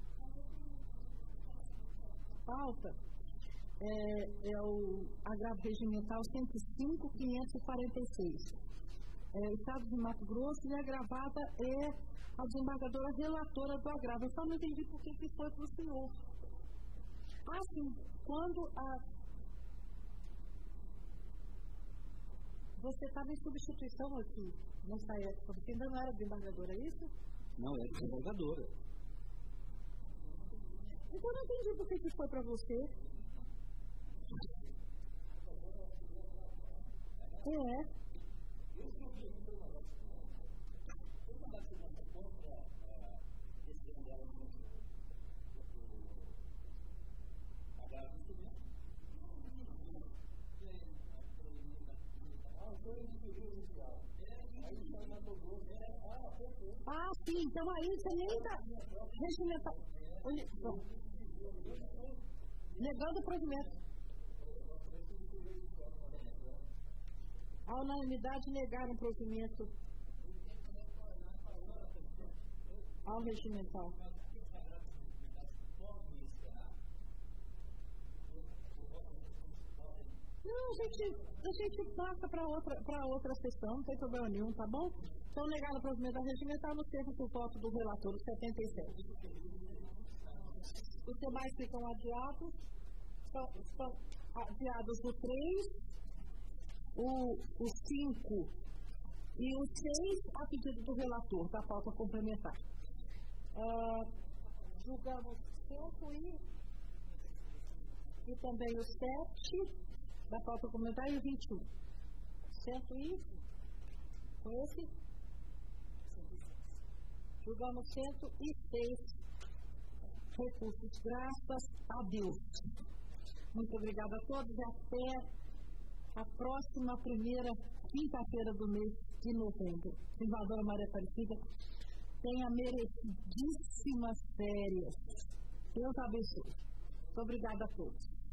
[SPEAKER 1] Pauta é o agravo regimental 105.546. Estado de Mato Grosso, e a agravada é a desembargadora relatora do agravo. Eu só não entendi por que foi para o senhor. Sim, quando você estava em substituição aqui, nessa época, você ainda não era desembargadora, é isso?
[SPEAKER 5] Não, era desembargadora.
[SPEAKER 1] Então eu não entendi por que foi para você. Sim, então aí você nem está regimental. Negando o provimento. A unanimidade negaram o provimento ao regimental. Não, a gente passa para outra sessão, não tem problema nenhum, tá bom? Então, negaram o provimento regimental no termo do voto do relator, 77. Os demais ficam adiados. Estão adiados o 3, o 5 e o 6 a pedido do relator, da pauta complementar. Julgamos 5 e também o 7 da pauta complementar e o 21. Certo? E com esse? Julgamos 106 recursos. Graças a Deus. Muito obrigada a todos e até a próxima primeira quinta-feira do mês de novembro. Desembargadora Maria Aparecida, tenha merecidíssimas férias. Deus abençoe. Muito obrigada a todos.